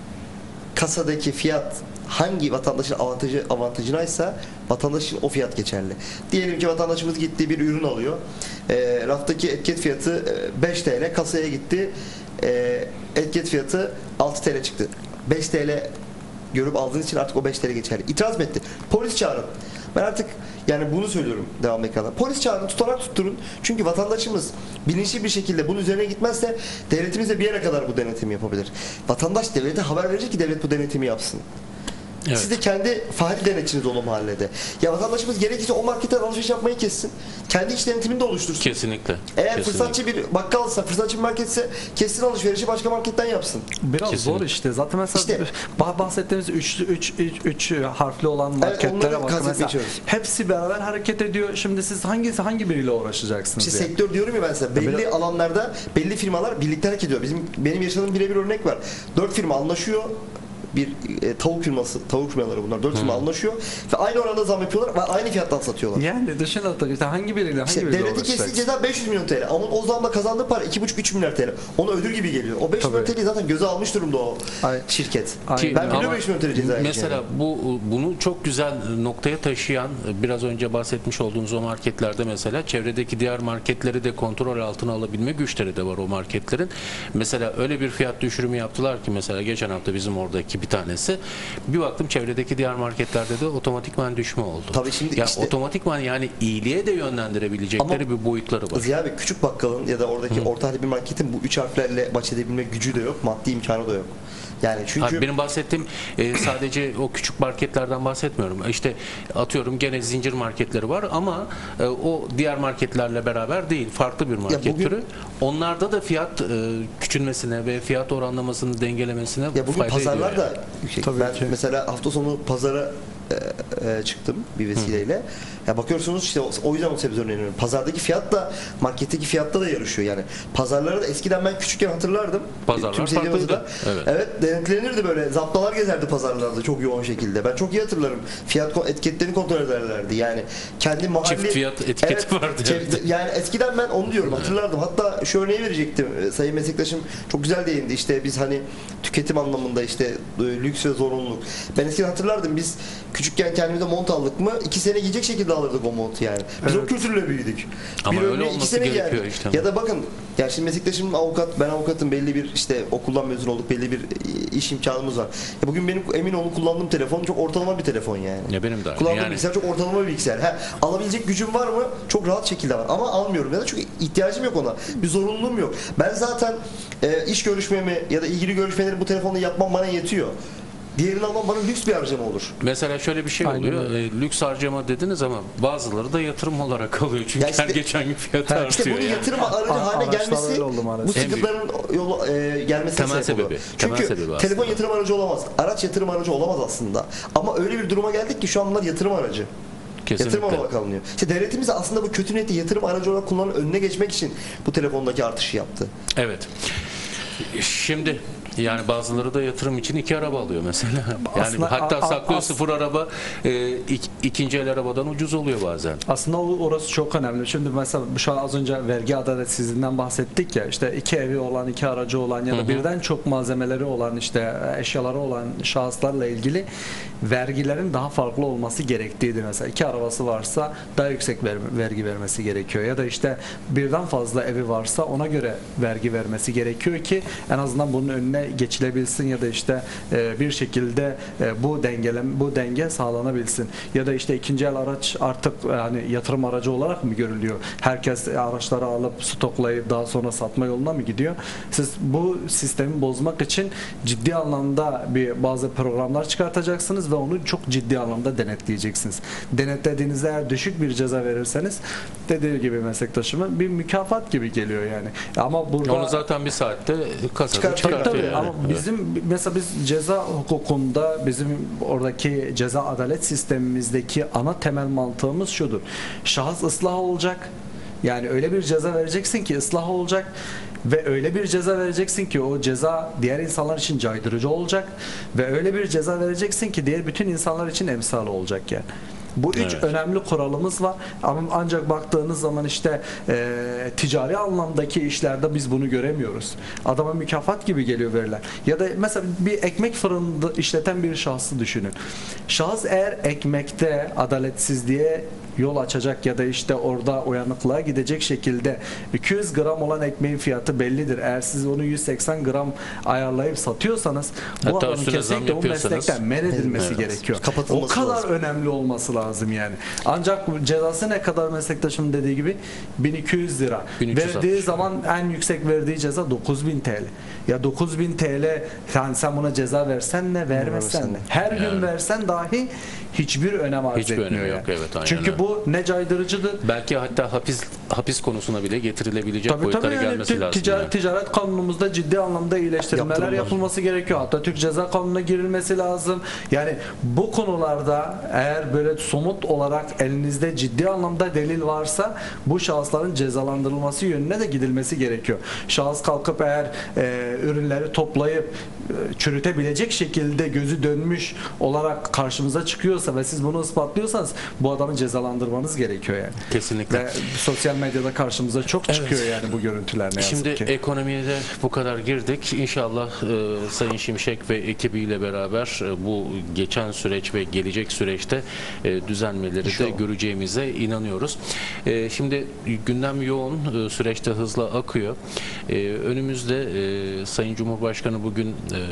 kasadaki fiyat hangi vatandaşın avantajı avantajınaysa vatandaşın o fiyat geçerli. Diyelim ki vatandaşımız gitti bir ürün alıyor. E, raftaki etiket fiyatı e, beş T L, kasaya gitti. E, etiket fiyatı altı T L çıktı. beş T L görüp aldığınız için artık o beş T L geçerli. İtiraz mı etti? Polis çağırın. Ben artık yani bunu söylüyorum devam ekranda. Polis çağırın, tutanak tutturun. Çünkü vatandaşımız bilinçli bir şekilde bunun üzerine gitmezse devletimiz de bir yere kadar bu denetimi yapabilir. Vatandaş devlete haber verecek ki devlet bu denetimi yapsın. Evet. Siz de kendi fahri denetçiniz olun mahallede. Ya vatandaşımız gerekirse o marketten alışveriş yapmayı kessin. Kendi iç denetimini de oluştursun. Kesinlikle. Eğer Kesinlikle. fırsatçı bir bakkalsa, fırsatçı bir marketse kessin alışverişi başka marketten yapsın. Biraz Kesinlikle. zor işte. Zaten mesela İşte- bah- bahsettiğimiz üç, üç, üç, üç harfli olan marketlere onları bakın kastetmeye mesela. çalışıyoruz. Hepsi beraber hareket ediyor. Şimdi siz hangisi hangi biriyle uğraşacaksınız? İşte yani? sektör diyorum ya ben size. Belli Biraz- alanlarda belli firmalar birlikte hareket ediyor. Bizim benim yaşadığım birebir örnek var. Dört firma anlaşıyor. Bir e, tavuk firması, tavuk firmaları bunlar. Dört firma anlaşıyor ve aynı oranda zam yapıyorlar ve aynı fiyattan satıyorlar. Yani düşün artık işte hangi biriyle hangi İşte biriyle devletin kestiği uğraşacaksın? ceza beş yüz milyon T L ama o zamla kazandığı para iki buçuk üç milyar T L. Ona ödül gibi geliyor. O beş milyon Tabii. T L'yi zaten göze almış durumda o Ay- şirket. Ay- Ki- Ben biliyorum ama beş milyon T L ceza mesela yiyeceğini. bu bunu çok güzel noktaya taşıyan, biraz önce bahsetmiş olduğunuz o marketlerde mesela çevredeki diğer marketleri de kontrol altına alabilme güçleri de var o marketlerin. Mesela öyle bir fiyat düşürümü yaptılar ki mesela geçen hafta bizim oradaki bir tanesi, bir baktım çevredeki diğer marketlerde de otomatikman düşme oldu. Tabii şimdi ya işte- otomatikman yani iyiliğe de yönlendirebilecekleri bir boyutları var. Ziya Bey, küçük bakkalın ya da oradaki orta halli bir marketin bu üç harflerle baş edebilme gücü de yok, maddi imkanı da yok. Yani çünkü Hayır, benim bahsettiğim e, sadece o küçük marketlerden bahsetmiyorum. İşte atıyorum gene zincir marketleri var ama e, o diğer marketlerle beraber değil. Farklı bir market bugün- türü. Onlarda da fiyat e, küçülmesine ve fiyat oranlamasını dengelemesine ya bugün fayda pazarlar ediyor da yani. yüksek. Tabii Ben ki. mesela hafta sonu pazara e, e, çıktım bir vesileyle. Ya bakıyorsunuz işte o, o yüzden o sebze öneriyorum. Pazardaki fiyatla marketteki fiyatta da yarışıyor yani. Pazarları da eskiden ben küçükken hatırlardım. Pazarlar Tüm seyircimizde. farklıydı. Evet. Evet, denetlenirdi böyle. Zaptalar gezerdi pazarlarda çok yoğun şekilde. Ben çok iyi hatırlarım. Fiyat ko- etiketlerini kontrol ederlerdi. Yani kendi mahalli Çift fiyat etiketi vardı, çift- evet. Yani eskiden ben onu diyorum hatırlardım. Hatta şu örneği verecektim. Ee, Sayın meslektaşım çok güzel değindi. İşte biz hani tüketim anlamında işte e, lüks ve zorunluluk. Ben eskiden hatırlardım. Biz küçükken kendimize mont aldık mı iki sene giyecek şekilde alırdık o montu yani. Biz o Evet. kültürle büyüdük. Ama bir öyle örneği iki olması sene gerekiyor giyerdik. işte. Ya da bakın ya şimdi meslektaşım avukat, ben avukatım, belli bir işte okuldan mezun olduk, belli bir e, iş imkanımız var. Ya bugün benim emin olun kullandığım telefon çok ortalama bir telefon yani. Ya benim de öyle. Kullandığım Yani- bilgisayar çok ortalama bir bilgisayar. Ha, alabilecek gücüm var mı? Çok rahat şekilde var. Ama almıyorum ya da çünkü ihtiyacım yok ona. Bir zorunluluğum yok. Ben zaten e, iş görüşmemi ya da ilgili görüşmeleri bu telefonla yapmam bana yetiyor. Diğerini almam bana lüks bir harcama olur. Mesela şöyle bir şey Aynen oluyor. öyle. E, lüks harcama dediniz ama bazıları da yatırım olarak alıyor. Çünkü Ya işte- her geçen gün fiyatı Ha, artıyor. İşte bunun yani. yatırım aracı A- haline araçlar gelmesi öyle oldu bu maalesef. En büyük- sıkıntıların yolu, e, gelmesine Temel sebep oluyor. sebebi, temel Çünkü sebebi aslında. telefon yatırım aracı olamaz. Araç yatırım aracı olamaz aslında. Ama öyle bir duruma geldik ki şu an bunlar yatırım aracı. Kesinlikle. Yatırım olarak alınıyor. İşte devletimiz de aslında bu kötü niyetli yatırım aracı olarak kullanılan önüne geçmek için bu telefondaki artışı yaptı. Evet. Şimdi yani bazıları da yatırım için iki araba alıyor mesela. Yani Aslında hatta a- a- saklıyor as- sıfır araba e, ik- ikinci el arabadan ucuz oluyor bazen. Aslında o- orası çok önemli. Şimdi mesela şu an az önce vergi adaletsizliğinden bahsettik ya, işte iki evi olan, iki aracı olan ya da birden çok malzemeleri olan, işte eşyaları olan şahıslarla ilgili vergilerin daha farklı olması gerektiğiydi. Mesela iki arabası varsa daha yüksek ver- vergi vermesi gerekiyor ya da işte birden fazla evi varsa ona göre vergi vermesi gerekiyor ki en azından bunun önüne geçilebilsin ya da işte e, bir şekilde e, bu dengelem bu denge sağlanabilsin. Ya da işte ikinci el araç artık yani yatırım aracı olarak mı görülüyor? Herkes araçları alıp stoklayıp daha sonra satma yoluna mı gidiyor? Siz bu sistemi bozmak için ciddi anlamda bir bazı programlar çıkartacaksınız ve onu çok ciddi anlamda denetleyeceksiniz. Denetlediğinizde eğer düşük bir ceza verirseniz, dediği gibi meslektaşımın, bir mükafat gibi geliyor yani. Ama burada Onu zaten bir saatte kasada Çıkartıyor. çıkartıyor. Tabii, yani. ama Evet. bizim mesela biz ceza hukukunda bizim oradaki ceza adalet sistemimizdeki ana temel mantığımız şudur. Şahıs ıslah olacak. Yani öyle bir ceza vereceksin ki ıslah olacak ve öyle bir ceza vereceksin ki o ceza diğer insanlar için caydırıcı olacak ve öyle bir ceza vereceksin ki diğer bütün insanlar için emsal olacak yani. Bu üç Evet. önemli kuralımız var. Ama ancak baktığınız zaman işte e, ticari anlamdaki işlerde biz bunu göremiyoruz. Adama mükafat gibi geliyor veriler. Ya da mesela bir ekmek fırında işleten bir şahsı düşünün. Şahıs eğer ekmekte adaletsizliğe yol açacak ya da işte orada uyanıklığa gidecek şekilde iki yüz gram olan ekmeğin fiyatı bellidir. Eğer siz onu yüz seksen gram ayarlayıp satıyorsanız bu Hatta adamın üstüne zam kesinlikle o yapıyorsanız- meslekten men edilmesi Evet. gerekiyor. Kapatılması O kadar lazım. önemli olması lazım yani. Ancak bu cezası ne kadar meslektaşımın dediği gibi bin iki yüz lira. bin üç yüz altmış. Verdiği zaman en yüksek verdiği ceza dokuz bin T L. Ya dokuz bin T L yani sen buna ceza versen ne vermesen versen ne. ne. Her gün Yani. versen dahi hiçbir önem arz Hiçbir etmiyor önemi yani. yok, evet, aynen Çünkü öyle. bu ne caydırıcıdır. Belki hatta hapis hapis konusuna bile getirilebilecek Tabii boyutlara tabii yani gelmesi ti- lazım. ticaret, yani. ticaret kanunumuzda ciddi anlamda iyileştirmeler Yaptırımlar. yapılması gerekiyor. Hatta Türk Ceza Kanunu'na girilmesi lazım. Yani bu konularda eğer böyle somut olarak elinizde ciddi anlamda delil varsa bu şahısların cezalandırılması yönüne de gidilmesi gerekiyor. Şahıs kalkıp eğer e, ürünleri toplayıp e, çürütebilecek şekilde gözü dönmüş olarak karşımıza çıkıyorsa ve siz bunu ispatlıyorsanız bu adamı cezalandırmanız gerekiyor yani. Kesinlikle. Ve sosyal medyada karşımıza çok Evet. çıkıyor yani bu görüntüler ne yazık Şimdi ki. ekonomiye de bu kadar girdik. İnşallah e, Sayın Şimşek ve ekibiyle beraber e, bu geçen süreç ve gelecek süreçte e, düzenmeleri de İnşallah. göreceğimize inanıyoruz. E, şimdi gündem yoğun, e, süreçte hızla akıyor. E, önümüzde e, Sayın Cumhurbaşkanı bugün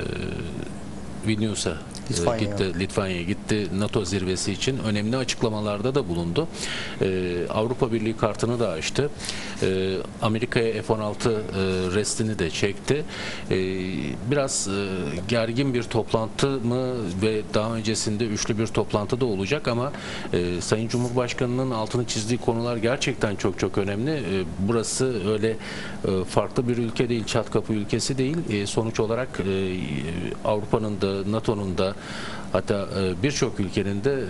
e, Vilnius'a e, Litvanya. gitti, Litvanya'ya gitti. NATO zirvesi için önemli açıklamalarda da bulundu. Ee, Avrupa Birliği kartını da açtı. Ee, Amerika'ya F on altı e, restini de çekti. Ee, biraz e, gergin bir toplantı mı ve daha öncesinde üçlü bir toplantı da olacak ama e, Sayın Cumhurbaşkanı'nın altını çizdiği konular gerçekten çok çok önemli. E, burası öyle e, farklı bir ülke değil, çat kapı ülkesi değil. E, sonuç olarak e, Avrupa'nın da NATO'nun da hatta e, birçok ülkenin de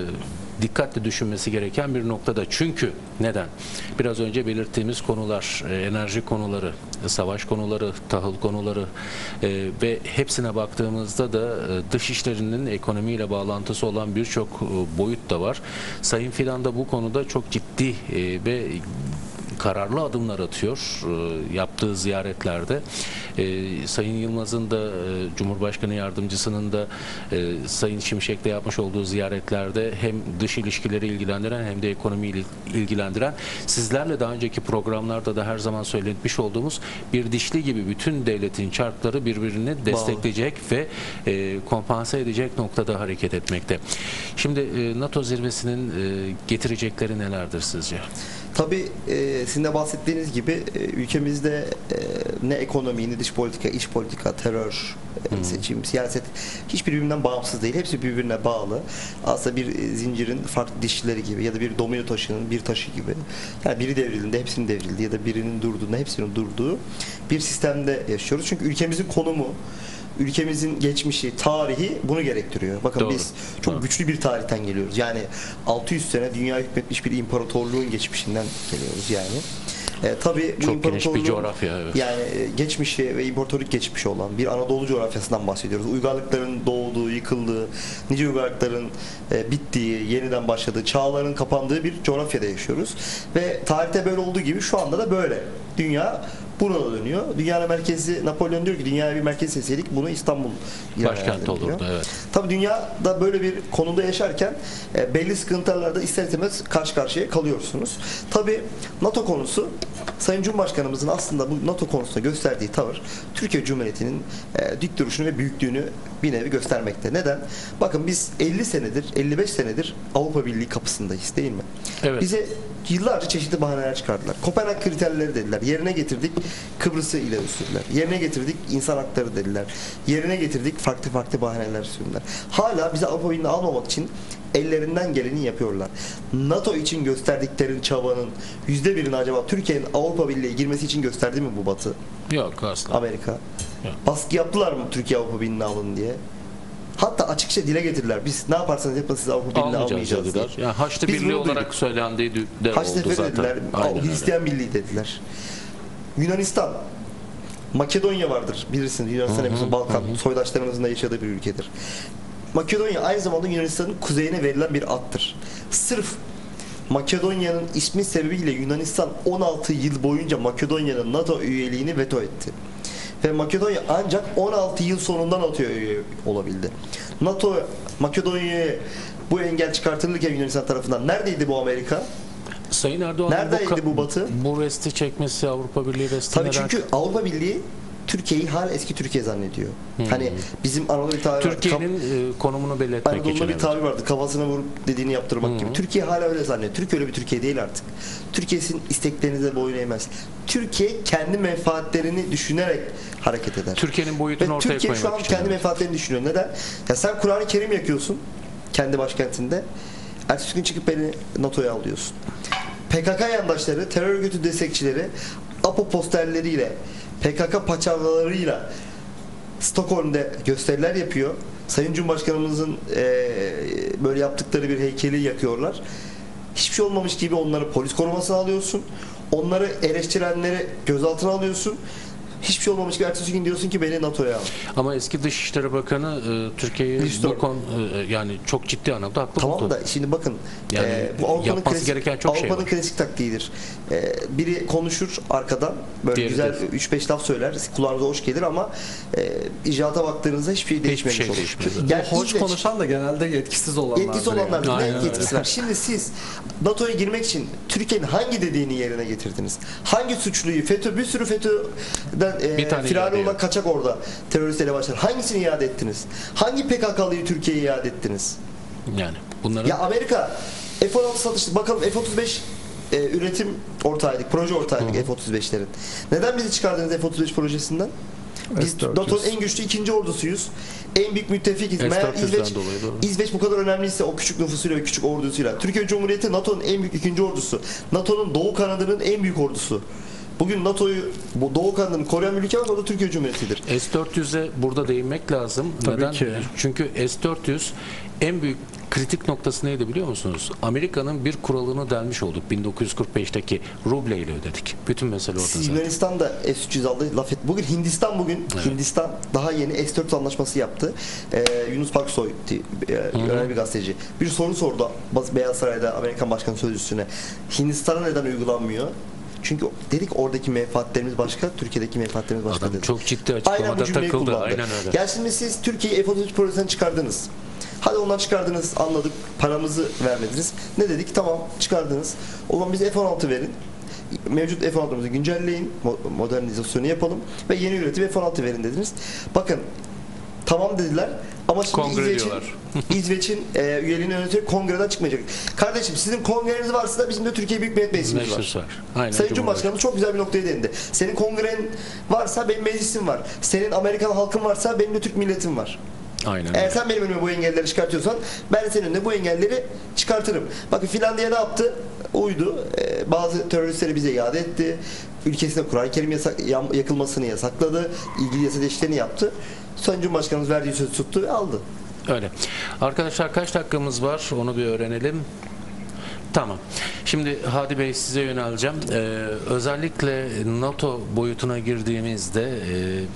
e, dikkatli düşünmesi gereken bir noktada. Çünkü neden? Biraz önce belirttiğimiz konular, e, enerji konuları, e, savaş konuları, tahıl konuları e, ve hepsine baktığımızda da e, dış işlerinin ekonomiyle bağlantısı olan birçok e, boyut da var. Sayın Fidan da bu konuda çok ciddi e, ve kararlı adımlar atıyor e, yaptığı ziyaretlerde. E, Sayın Yılmaz'ın da e, Cumhurbaşkanı Yardımcısının da e, Sayın Şimşek'le yapmış olduğu ziyaretlerde hem dış ilişkileri ilgilendiren hem de ekonomiyi ilgilendiren, sizlerle daha önceki programlarda da her zaman söyletmiş olduğumuz bir dişli gibi bütün devletin çarkları birbirini destekleyecek ve e, kompanse edecek noktada hareket etmekte. Şimdi e, NATO zirvesinin e, getirecekleri nelerdir sizce? Tabii e, sizin de bahsettiğiniz gibi e, ülkemizde e, ne ekonomi, ne dış politika, iç politika, terör, e, seçim, siyaset hiçbir birbirinden bağımsız değil. Hepsi birbirine bağlı. Aslında bir e, zincirin farklı dişleri gibi ya da bir domino taşının bir taşı gibi. Yani biri devrildiğinde hepsinin devrildiği ya da birinin durduğunda hepsinin durduğu bir sistemde yaşıyoruz. Çünkü ülkemizin konumu, ülkemizin geçmişi, tarihi bunu gerektiriyor. Bakın Doğru. biz çok Doğru. güçlü bir tarihten geliyoruz. Yani altı yüz sene dünya hükmetmiş bir imparatorluğun geçmişinden geliyoruz yani. E, tabii bu Çok geniş bir imparatorluğun coğrafya, evet. yani e, geçmişi ve imparatorluk geçmişi olan bir Anadolu coğrafyasından bahsediyoruz. Uygarlıkların doğduğu, yıkıldığı, nice uygarlıkların e, bittiği, yeniden başladığı, çağların kapandığı bir coğrafyada yaşıyoruz. Ve tarihte böyle olduğu gibi şu anda da böyle. Dünya buna da dönüyor. Dünyanın merkezi, Napolyon diyor ki dünyaya bir merkez seçseydik bunu İstanbul Başkent olurdu, evet. Tabii dünyada böyle bir konuda yaşarken e, belli sıkıntılarla da ister istemez karşı karşıya kalıyorsunuz. Tabii NATO konusu, Sayın Cumhurbaşkanımızın aslında bu NATO konusunda gösterdiği tavır Türkiye Cumhuriyeti'nin e, dik duruşunu ve büyüklüğünü bir nevi göstermekte. Neden? Bakın biz elli senedir, elli beş senedir Avrupa Birliği kapısındayız değil mi? Evet. Bize yıllarca çeşitli bahaneler çıkardılar. Kopenhag kriterleri dediler. Yerine getirdik, Kıbrıs'ı ileri sürdüler. Yerine getirdik, insan hakları dediler. Yerine getirdik, farklı farklı bahaneler sürdüler. Hala bizi Avrupa Birliği'ne almamak için ellerinden geleni yapıyorlar. NATO için gösterdiklerin çabanın yüzde birini acaba Türkiye'nin Avrupa Birliği'ne girmesi için gösterdi mi bu Batı? Yok asla. Amerika? Yok. Baskı yaptılar mı Türkiye Avrupa Birliği'ne alın diye? Hatta açıkça dile getirdiler. Biz ne yaparsanız yapın sizi Avrupa Birliği'ne Almayacağız almayacağız dediler. diye. Yani Haçlı Biz Birliği bunu olarak duyduk. söylendiği de Haç oldu Seferi zaten. dediler, Aynen öyle. Hristiyan Birliği dediler. Yunanistan, Makedonya vardır bilirsiniz. Yunanistan hepsi Balkan soydaşlarımızın da yaşadığı bir ülkedir. Makedonya aynı zamanda Yunanistan'ın kuzeyine verilen bir attır. Sırf Makedonya'nın ismi sebebiyle Yunanistan on altı yıl boyunca Makedonya'nın NATO üyeliğini veto etti. Ve Makedonya ancak on altı yıl sonunda NATO'ya üye olabildi. NATO Makedonya'ya bu engel çıkartılırken Yunanistan tarafından neredeydi bu Amerika? Sayın Erdoğan'ın Neredeydi bu, bu Batı? Bu resti çekmesi, Avrupa Birliği resti Tabii neden? çünkü Avrupa Birliği Türkiye'yi hala eski Türkiye zannediyor. Hmm. Hani bizim Anadolu bir tabir vardı. Türkiye'nin e, konumunu belirtmek Anadolu'da için. bir tabir vardı. Kafasına vurup dediğini yaptırmak Hmm. gibi. Türkiye hala öyle zannediyor. Türkiye öyle bir Türkiye değil artık. Türkiye sizin isteklerinize boyun eğmez. Türkiye kendi menfaatlerini düşünerek hareket eder. Türkiye'nin boyutunu Ve ortaya Türkiye koymak şu an için. kendi menfaatlerini düşünüyor. Neden? Ya sen Kur'an-ı Kerim yakıyorsun kendi başkentinde. Ertesi gün çıkıp beni NATO'ya alıyorsun. P K K yandaşları, terör örgütü destekçileri APO posterleriyle, P K K paçavralarıyla Stockholm'de gösteriler yapıyor. Sayın Cumhurbaşkanımızın e, böyle yaptıkları bir heykeli yakıyorlar. Hiçbir şey olmamış gibi onları polis korumasına alıyorsun. Onları eleştirenleri gözaltına alıyorsun. Hiçbir şey olmamış gibi ertesi gün diyorsun ki beni NATO'ya al. Ama eski Dışişleri Bakanı e, Türkiye'yi bu konu e, yani çok ciddi anlamda haklı Tamam buldu. da şimdi bakın Yani e, bu Avrupa'nın yapması klasik, gereken çok şey Avrupa'nın var. klasik taktiğidir. E, biri konuşur arkadan böyle Diğeri güzel de. üç beş laf söyler. Kulağınıza hoş gelir ama e, icraata baktığınızda hiçbir şey değişmemiş şey olur. değişmez. Yani Hoş İsveç- konuşan da genelde yetkisiz olanlar. Yetkisi olanlar yani. ne Aynen yetkisi var? Şimdi siz NATO'ya girmek için Türkiye'nin hangi dediğini yerine getirdiniz? Hangi suçluyu? FETÖ, bir sürü FETÖ'den e, Bir tane firari iade olan yok. kaçak orada terörist elebaşlar. Hangisini iade ettiniz? Hangi P K K'lıyı Türkiye'ye iade ettiniz? Yani bunların Ya Amerika F on altı satışlı bakalım F otuz beş e, üretim ortağıydık, proje ortağıydık F otuz beşlerin. Neden bizi çıkardınız F otuz beş projesinden? Biz S dört yüz. NATO'nun en güçlü ikinci ordusuyuz. En büyük müttefikiz. S Meğer dört yüzden İsveç, dolayı, doğru. İsveç bu kadar önemliyse o küçük nüfusuyla ve küçük ordusuyla. Türkiye Cumhuriyeti NATO'nun en büyük ikinci ordusu. NATO'nun doğu kanadının en büyük ordusu. Bugün NATO'yu, bu doğu kanadını koruyan bir ülke var, o da Türkiye Cumhuriyeti'dir. S dört yüze burada değinmek lazım. Tabii Neden? ki. Çünkü S dört yüz en büyük kritik noktası neydi biliyor musunuz? Amerika'nın bir kuralını delmiş olduk. bin dokuz yüz kırk beşteki ruble ile ödedik. Bütün mesele orada zaten. Yunanistan da S üç yüz aldı. Laf et. Bugün Hindistan bugün Evet. Hindistan daha yeni S dört yüz anlaşması yaptı. Ee, Yunus Paksoy e, önemli bir gazeteci. Bir soru sordu Beyaz Saray'da Amerikan Başkanı Sözcüsü'ne. Hindistan'a neden uygulanmıyor? Çünkü dedik oradaki menfaatlerimiz başka, Türkiye'deki menfaatlerimiz başka Adam dedi. çok ciddi Aynen bu açıklamada cümleyi takıldı. kullandı. Aynen öyle. Gel şimdi siz Türkiye'yi F otuz üç projesinden çıkardınız. Hadi ondan çıkardınız, anladık, paramızı vermediniz. Ne dedik? Tamam, çıkardınız. O zaman bize F on altı verin. Mevcut F on altımızı güncelleyin, mo- modernizasyonu yapalım ve yeni üretim F on altı verin dediniz. Bakın, tamam dediler ama şimdi Kongre İsveç'in, diyorlar. İsveç'in e, üyeliğini yönetiyor, kongreden çıkmayacak. Kardeşim sizin kongreniz varsa da bizim de Türkiye Büyük Millet Meclisimiz var. Meclis var. Aynen. Sayın Cumhurbaşkanımız çok güzel bir noktaya değindi. Senin kongren varsa benim meclisim var. Senin Amerikan halkın varsa benim de Türk milletim var. Aynen. Eğer öyle. sen benim önüme bu engelleri çıkartıyorsan ben de senin önüne bu engelleri çıkartırım. Bakın Finlandiya ne yaptı? Uydu. Ee, bazı teröristleri bize iade etti. Ülkesinde Kur'an-ı Kerim yasak, yam- yakılmasını yasakladı. İlgili yasa değişikliklerini yaptı. Sayın Cumhurbaşkanımız verdiği sözü tuttu ve aldı. Öyle. Arkadaşlar kaç dakikamız var? Onu bir öğrenelim. Tamam. Şimdi Hadi Bey size yöneleceğim. Ee, özellikle NATO boyutuna girdiğimizde e,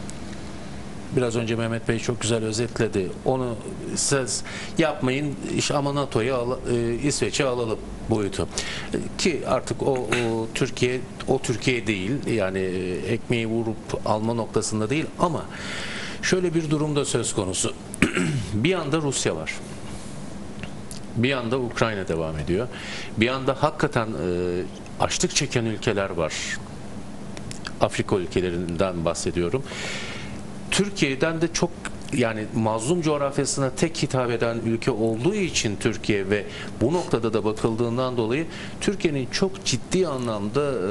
biraz önce Mehmet Bey çok güzel özetledi. Onu siz yapmayın iş ama NATO'yu al, e, İsveç'e alalım boyutu. E, Ki artık o, o Türkiye o Türkiye değil. Yani e, ekmeği vurup alma noktasında değil ama şöyle bir durumda söz konusu. Bir yanda Rusya var. Bir yanda Ukrayna devam ediyor. Bir yanda hakikaten e, açlık çeken ülkeler var. Afrika ülkelerinden bahsediyorum. Türkiye'den de çok yani mazlum coğrafyasına tek hitap eden ülke olduğu için Türkiye ve bu noktada da bakıldığından dolayı Türkiye'nin çok ciddi anlamda e,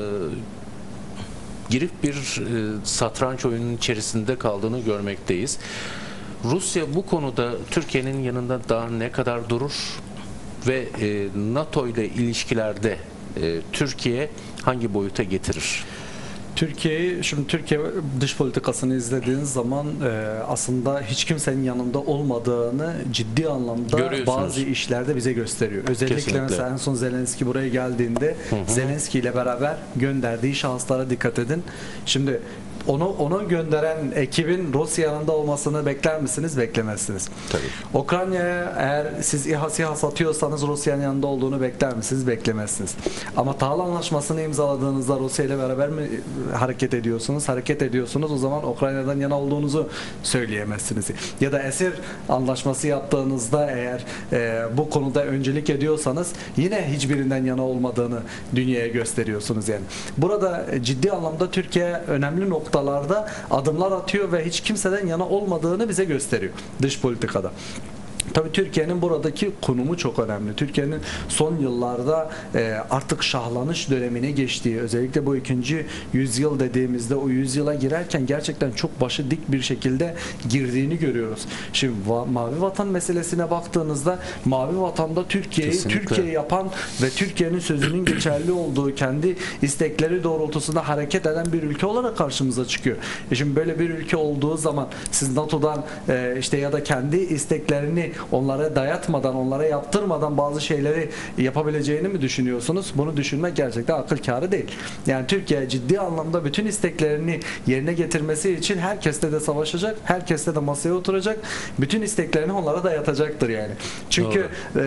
girip bir e, satranç oyunun içerisinde kaldığını görmekteyiz. Rusya bu konuda Türkiye'nin yanında daha ne kadar durur ve e, NATO ile ilişkilerde e, Türkiye hangi boyuta getirir? Türkiye'yi, şimdi Türkiye dış politikasını izlediğiniz zaman e, aslında hiç kimsenin yanında olmadığını ciddi anlamda Görüyorsunuz. bazı işlerde bize gösteriyor. Özellikle Kesinlikle. mesela en son Zelenski buraya geldiğinde Hı hı. Zelenski ile beraber gönderdiği şahıslara dikkat edin. Şimdi onu onu gönderen ekibin Rusya yanında olmasını bekler misiniz? Beklemezsiniz. Tabii. Ukrayna'ya eğer siz İHA SİHA satıyorsanız Rusya'nın yanında olduğunu bekler misiniz? Beklemezsiniz. Ama tahıl anlaşmasını imzaladığınızda Rusya ile beraber mi hareket ediyorsunuz? Hareket ediyorsunuz. O zaman Ukrayna'dan yana olduğunuzu söyleyemezsiniz. Ya da esir anlaşması yaptığınızda eğer e, bu konuda öncelik ediyorsanız yine hiçbirinden yana olmadığını dünyaya gösteriyorsunuz yani. Burada ciddi anlamda Türkiye önemli noktalarda adımlar atıyor ve hiç kimseden yana olmadığını bize gösteriyor dış politikada. Tabii Türkiye'nin buradaki konumu çok önemli. Türkiye'nin son yıllarda e, artık şahlanış dönemine geçtiği, özellikle bu ikinci yüzyıl dediğimizde o yüzyıla girerken gerçekten çok başı dik bir şekilde girdiğini görüyoruz. Şimdi va- Mavi Vatan meselesine baktığınızda Mavi Vatan'da Türkiye'yi Kesinlikle. Türkiye yapan ve Türkiye'nin sözünün geçerli olduğu, kendi istekleri doğrultusunda hareket eden bir ülke olarak karşımıza çıkıyor. E şimdi böyle bir ülke olduğu zaman siz NATO'dan e, işte ya da kendi isteklerini onlara dayatmadan, onlara yaptırmadan bazı şeyleri yapabileceğini mi düşünüyorsunuz? Bunu düşünmek gerçekten akıl kârı değil. Yani Türkiye ciddi anlamda bütün isteklerini yerine getirmesi için herkesle de savaşacak, herkesle de masaya oturacak, bütün isteklerini onlara dayatacaktır yani. Çünkü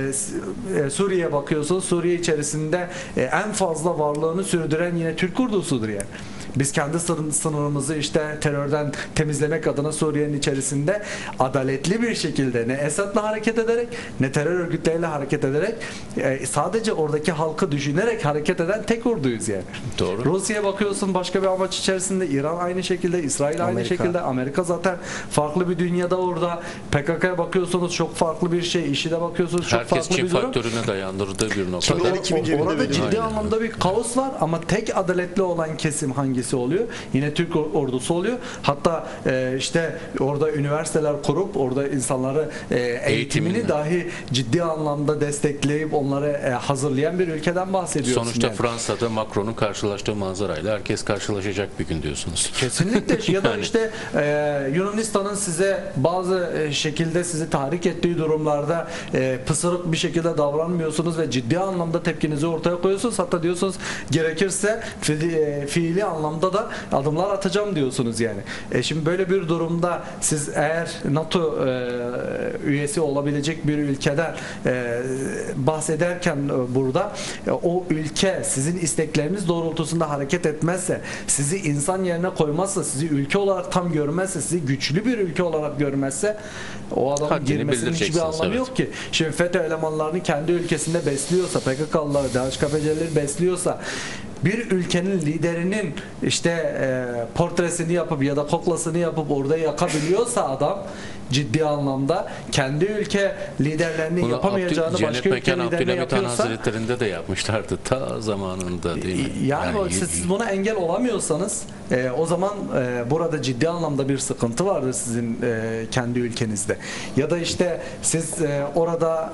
e, Suriye'ye bakıyorsunuz, Suriye içerisinde e, en fazla varlığını sürdüren yine Türk ordusudur yani. Biz kendi sınırımızı işte terörden temizlemek adına Suriye'nin içerisinde adaletli bir şekilde ne Esad'la hareket ederek ne terör örgütleriyle hareket ederek sadece oradaki halkı düşünerek hareket eden tek orduyuz yani. Doğru. Rusya'ya bakıyorsun başka bir amaç içerisinde, İran aynı şekilde, İsrail aynı Amerika. şekilde, Amerika zaten farklı bir dünyada orada. P K K'ya bakıyorsunuz çok farklı bir şey, IŞİD'e bakıyorsunuz çok Herkes farklı Çin bir durum. faktörüne dayandırdığı bir noktada. Kimleri kimin cebinde Orada veriyor? ciddi Aynen. anlamda bir kaos var ama tek adaletli olan kesim hangisi oluyor? Yine Türk ordusu oluyor. Hatta e, işte orada üniversiteler kurup orada insanları e, eğitimini Eğitimini. dahi ciddi anlamda destekleyip onları e, hazırlayan bir ülkeden bahsediyorsun. Sonuçta yani. Fransa'da Macron'un karşılaştığı manzarayla herkes karşılaşacak bir gün diyorsunuz. Kesinlikle ya da Yani. işte e, Yunanistan'ın size bazı e, şekilde sizi tahrik ettiği durumlarda e, pısırık bir şekilde davranmıyorsunuz ve ciddi anlamda tepkinizi ortaya koyuyorsunuz. Hatta diyorsunuz gerekirse fiili, e, fiili anlamda da adımlar atacağım diyorsunuz yani. E şimdi böyle bir durumda siz eğer NATO e, üyesi olabilecek bir ülkeden e, bahsederken e, burada e, o ülke sizin istekleriniz doğrultusunda hareket etmezse, sizi insan yerine koymazsa, sizi ülke olarak tam görmezse, sizi güçlü bir ülke olarak görmezse o adamın Haddini girmesinin hiçbir bildireceksiniz, anlamı evet. yok ki. Şimdi FETÖ elemanlarını kendi ülkesinde besliyorsa, P K K'lıları, D H K P C'leri besliyorsa, bir ülkenin liderinin işte e, portresini yapıp ya da koklasını yapıp orada yakabiliyorsa adam ciddi anlamda kendi ülke liderlerini Bunu yapamayacağını Abdü- başka Cennet ülke Mekan liderine Abdülhamit Han yapıyorsa Hazretleri'nde de yapmışlardı ta zamanında değil mi? yani, o- siz, siz buna engel olamıyorsanız e, o zaman e, burada ciddi anlamda bir sıkıntı vardır sizin e, kendi ülkenizde. Ya da işte siz e, orada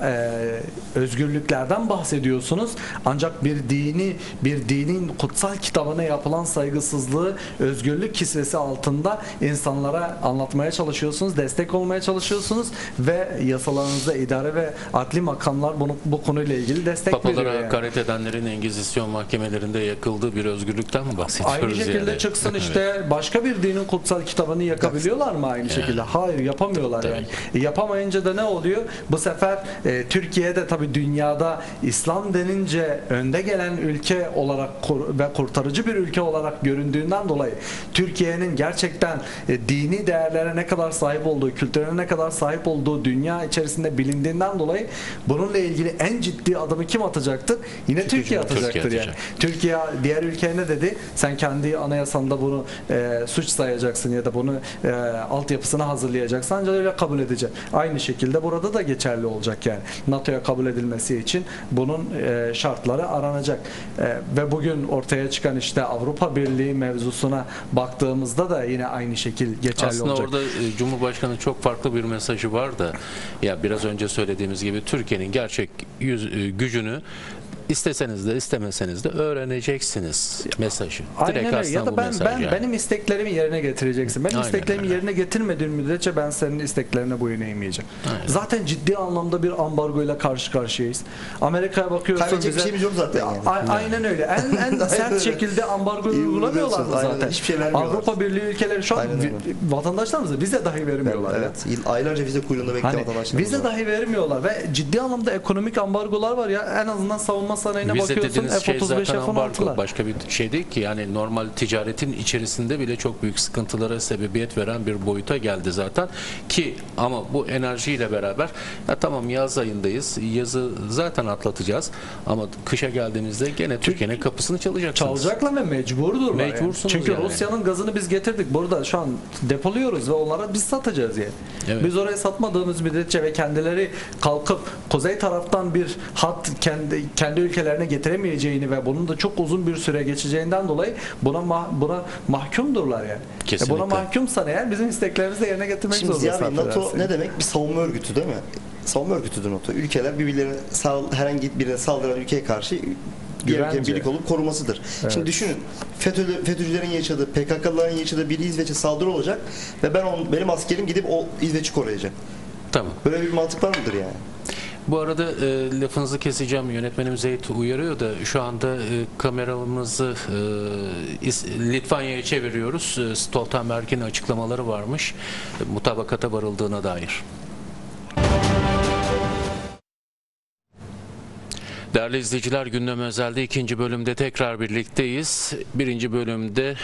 e, özgürlüklerden bahsediyorsunuz ancak bir dini bir dinin kutsal kitabına yapılan saygısızlığı özgürlük kisvesi altında insanlara anlatmaya çalışıyorsunuz, destek olmaya çalışıyorsunuz ve yasalarınızda idare ve adli makamlar bunu bu konuyla ilgili destek veriyor. Papalara yani. hakaret edenlerin Engizisyon mahkemelerinde yakıldığı bir özgürlükten mi bahsediyoruz? Aynı şekilde yani? çıksın Evet. işte başka bir dinin kutsal kitabını yakabiliyorlar mı aynı şekilde? Hayır, yapamıyorlar Tabii. yani. E, yapamayınca da ne oluyor? Bu sefer e, Türkiye'de tabii dünyada İslam denince önde gelen ülke olarak kur- ve kurtarıcı bir ülke olarak göründüğünden dolayı Türkiye'nin gerçekten e, dini değerlere ne kadar sahip olduğu, kültürüne ne kadar sahip olduğu dünya içerisinde bilindiğinden dolayı bununla ilgili en ciddi adımı kim atacaktır? Yine Türkiye atacaktır Türkiye yani. atacak. Türkiye diğer ülkeye ne dedi? Sen kendi anayasanda bunu e, suç sayacaksın ya da bunu e, altyapısını hazırlayacaksın ancak öyle kabul edeceksin. Aynı şekilde burada da geçerli olacak yani. NATO'ya kabul edilmesi için bunun e, şartları aranacak. E, ve bugün ortaya çıkan işte Avrupa Birliği mevzusuna baktığımızda da yine aynı şekil geçerli Aslında olacak. orada e, Cumhurbaşkanı çok farklı bir mesajı var da ya biraz önce söylediğimiz gibi Türkiye'nin gerçek yüz, e, gücünü İsteseniz de istemeseniz de öğreneceksiniz mesajı. Aynen Direkt öyle. aslında Ya da bu ben mesaj ben yani. benim isteklerimi yerine getireceksin. Benim Aynen isteklerimi öyle. yerine getirmediğin müddetçe ben senin isteklerine boyun eğmeyeceğim. Aynen. Zaten ciddi anlamda bir ambargoyla karşı karşıyayız. Amerika'ya bakıyorsun Kaybedecek bize. bir şeyimiz yok zaten yani. A- aynen öyle. En en Aynen sert öyle. şekilde ambargo İyi uygulamıyorlar uyguluyorsunuz. Aynen. zaten. Hiçbir şey vermiyorlar. Avrupa Birliği ülkeleri şu an Aynen öyle. vi- vatandaşlarımıza vize dahi vermiyorlar. ya. Evet. Yıl- Aylarca vize kuyruğunda bekleyen Hani vatandaşlarımız vize var. dahi vermiyorlar ve ciddi anlamda ekonomik ambargolar var ya, en azından savunma sanayine Vize bakıyorsun dediğiniz şey F otuz beş zaten F on ambargo. altılar. Başka bir şey değil ki. Yani normal ticaretin içerisinde bile çok büyük sıkıntılara sebebiyet veren bir boyuta geldi zaten. Ki ama bu enerjiyle beraber ya tamam yaz ayındayız. Yazı zaten atlatacağız. Ama kışa geldiğimizde gene Türkiye'nin kapısını çalacaksınız. Çalacaklar ve mecburdurlar. yani. Mecbursunuz Çünkü yani. Rusya'nın gazını biz getirdik. Burada şu an depoluyoruz ve onlara biz satacağız yani. Evet. Biz oraya satmadığımız müddetçe ve kendileri kalkıp kuzey taraftan bir hat kendi kendi ülkelerine getiremeyeceğini ve bunun da çok uzun bir süre geçeceğinden dolayı buna ma- buna mahkumdurlar yani. E Kesinlikle. buna mahkumsan eğer bizim isteklerimizi de yerine getirmek Şimdi zorunda. Ziya Bey, NATO ne demek? Bir savunma örgütü değil mi? Savunma örgütüdür NATO. Ülkeler birbirlerine sal- herhangi birine saldıran ülkeye karşı diğer ülkenin Güvence. birlik olup korumasıdır. Evet. Şimdi düşünün, FETÖ, FETÖ'cülerin yaşadığı, P K K'lıların yaşadığı bir İsveç'e saldırı olacak ve ben on, benim askerim gidip o İsveç'i koruyacak. Tamam. Böyle bir mantık var mıdır yani? Bu arada e, lafınızı keseceğim. Yönetmenim Zeyt uyarıyor da şu anda e, kameramızı e, İs- Litvanya'ya çeviriyoruz. E, Stoltenberg'in açıklamaları varmış. E, mutabakata varıldığına dair. Değerli izleyiciler, gündem özelde ikinci bölümde tekrar birlikteyiz. Birinci bölümde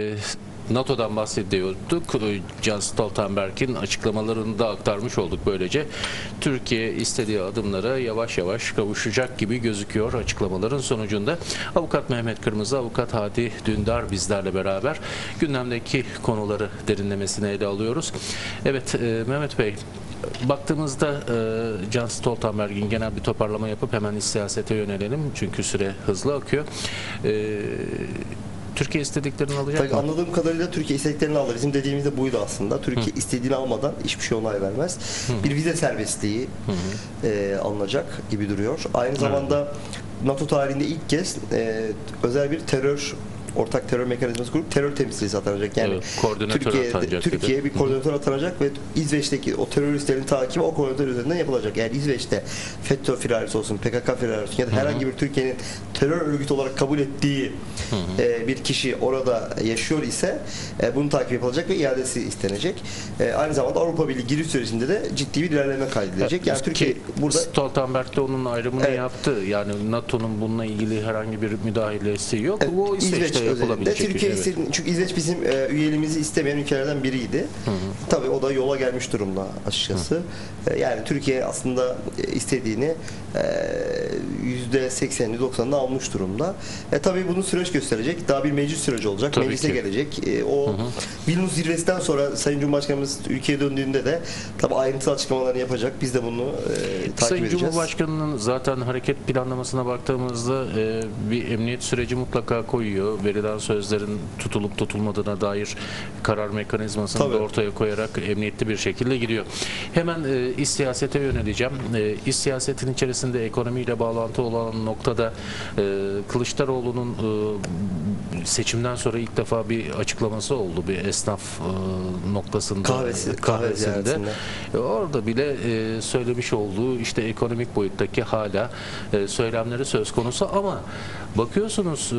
e, NATO'dan bahsediyorduk. E, Jens Stoltenberg'in açıklamalarını da aktarmış olduk böylece. Türkiye istediği adımlara yavaş yavaş kavuşacak gibi gözüküyor açıklamaların sonucunda. Avukat Mehmet Kırmızı, Avukat Hadi Dündar bizlerle beraber gündemdeki konuları derinlemesine ele alıyoruz. Evet e, Mehmet Bey, baktığımızda e, Jens Stoltenberg'in genel bir toparlama yapıp hemen iç siyasete yönelelim. Çünkü süre hızlı akıyor. E, Türkiye istediklerini alacak Tabii mı? anladığım kadarıyla Türkiye istediklerini alır. Bizim dediğimiz de buydu aslında. Türkiye Hı. istediğini almadan hiçbir şey onay vermez. Hı. Bir vize serbestliği e, alınacak gibi duruyor. Aynı zamanda NATO tarihinde ilk kez e, özel bir terör ortak terör mekanizması kurup terör temsilcisi atanacak. Yani Evet, koordinatör Türkiye, atanacak Türkiye dedi. bir koordinatör atanacak ve İsveç'teki o teröristlerin takibi o koordinatör üzerinden yapılacak. Yani İsveç'te FETÖ firarisi olsun, P K K firarisi olsun ya da herhangi bir Türkiye'nin terör örgütü olarak kabul ettiği e, bir kişi orada yaşıyor ise e, bunun takibi yapılacak ve iadesi istenecek. E, aynı zamanda Avrupa Birliği giriş sürecinde de ciddi bir ilerleme kaydedilecek. Yani Ki Türkiye burada Stoltenberg de onun ayrımını Evet. yaptı. Yani NATO'nun bununla ilgili herhangi bir müdahalesi yok. Evet, Bu İsveç İsveç'te özelinde yapılabilecek bir Türkiye şey. Evet. istedi- çünkü İsveç bizim e, üyeliğimizi istemeyen ülkelerden biriydi. Tabii o da yola gelmiş durumda açıkçası. E, yani Türkiye aslında e, istediğini e, yüzde seksenini doksanını almış durumda. E, tabii bunu süreç gösterecek. Daha bir meclis süreci olacak. Tabii Meclise ki. gelecek. E, o Vilnius zirvesinden sonra Sayın Cumhurbaşkanımız ülkeye döndüğünde de tabii ayrıntılı açıklamalarını yapacak. Biz de bunu e, takip Sayın edeceğiz. Cumhurbaşkanı'nın zaten hareket planlamasına baktığımızda e, bir emniyet süreci mutlaka koyuyor. Verilen sözlerin tutulup tutulmadığına dair karar mekanizmasını Tabii. da ortaya koyarak emniyetli bir şekilde gidiyor. Hemen e, iç siyasete yöneleceğim. E, iç siyasetin içerisinde ekonomiyle bağlantı olan noktada e, Kılıçdaroğlu'nun e, seçimden sonra ilk defa bir açıklaması oldu. Bir esnaf e, noktasında. Kahvesi, kahve ziyaretinde. E, Orada bile e, söylemiş olduğu işte ekonomik boyuttaki hala e, söylemleri söz konusu ama bakıyorsunuz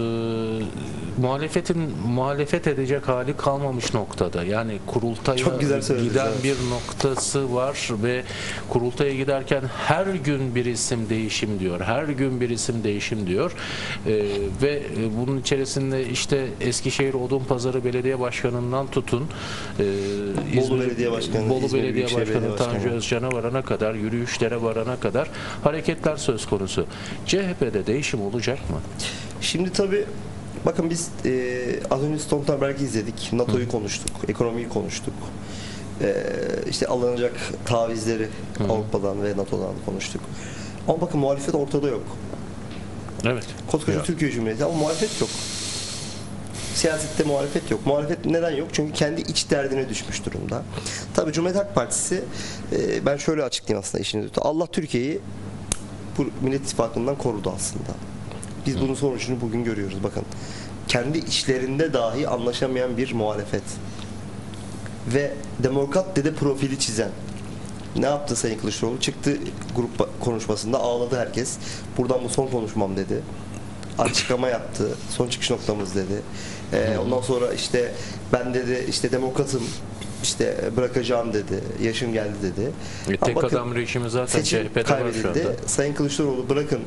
e, muhalefetin muhalefet edecek hali kalmamış noktada. Yani kurultaya Çok güzel söylediniz, giden evet. bir noktası var ve kurultaya giderken her gün bir isim değişim diyor. Her gün bir isim değişim diyor. E, ve e, bunun içerisinde işte Eskişehir Odunpazarı Belediye Başkanı'ndan tutun e, Bolu İzmir- Belediye Başkanı, Bolu İzmir Belediye Büyükşehir Başkanı Belediye Tanju Başkanı. Özcan'a varana kadar, yürüyüşlere varana kadar hareketler söz konusu. C H P'de değişim olacak mı? Şimdi tabii bakın biz e, az önce Stoltenberg'i izledik. NATO'yu konuştuk, ekonomiyi konuştuk. E, işte alınacak tavizleri Avrupa'dan ve NATO'dan konuştuk. Ama bakın muhalefet ortada yok. Evet. Koskoca Ya. Türkiye Cumhuriyeti ama muhalefet yok. Siyasette muhalefet yok. Muhalefet neden yok? Çünkü kendi iç derdine düşmüş durumda. Tabii Cumhuriyet Halk Partisi e, ben şöyle açıklayayım aslında işini. Allah Türkiye'yi bu Millet İttifakı'ndan korudu aslında. Biz bunun sonucunu bugün görüyoruz. Bakın, kendi içlerinde dahi anlaşamayan bir muhalefet ve demokrat dede profili çizen. Ne yaptı Sayın Kılıçdaroğlu? Çıktı grup konuşmasında, ağladı herkes. Buradan bu son konuşmam dedi. Açıklama yaptı. Son çıkış noktamız dedi. Ee, ondan sonra işte ben dedi işte demokratım, işte bırakacağım dedi. Yaşım geldi dedi. E, tek bakın, adam rejimi zaten C seçim H P'de var şu anda. kaybedildi. Sayın Kılıçdaroğlu bırakın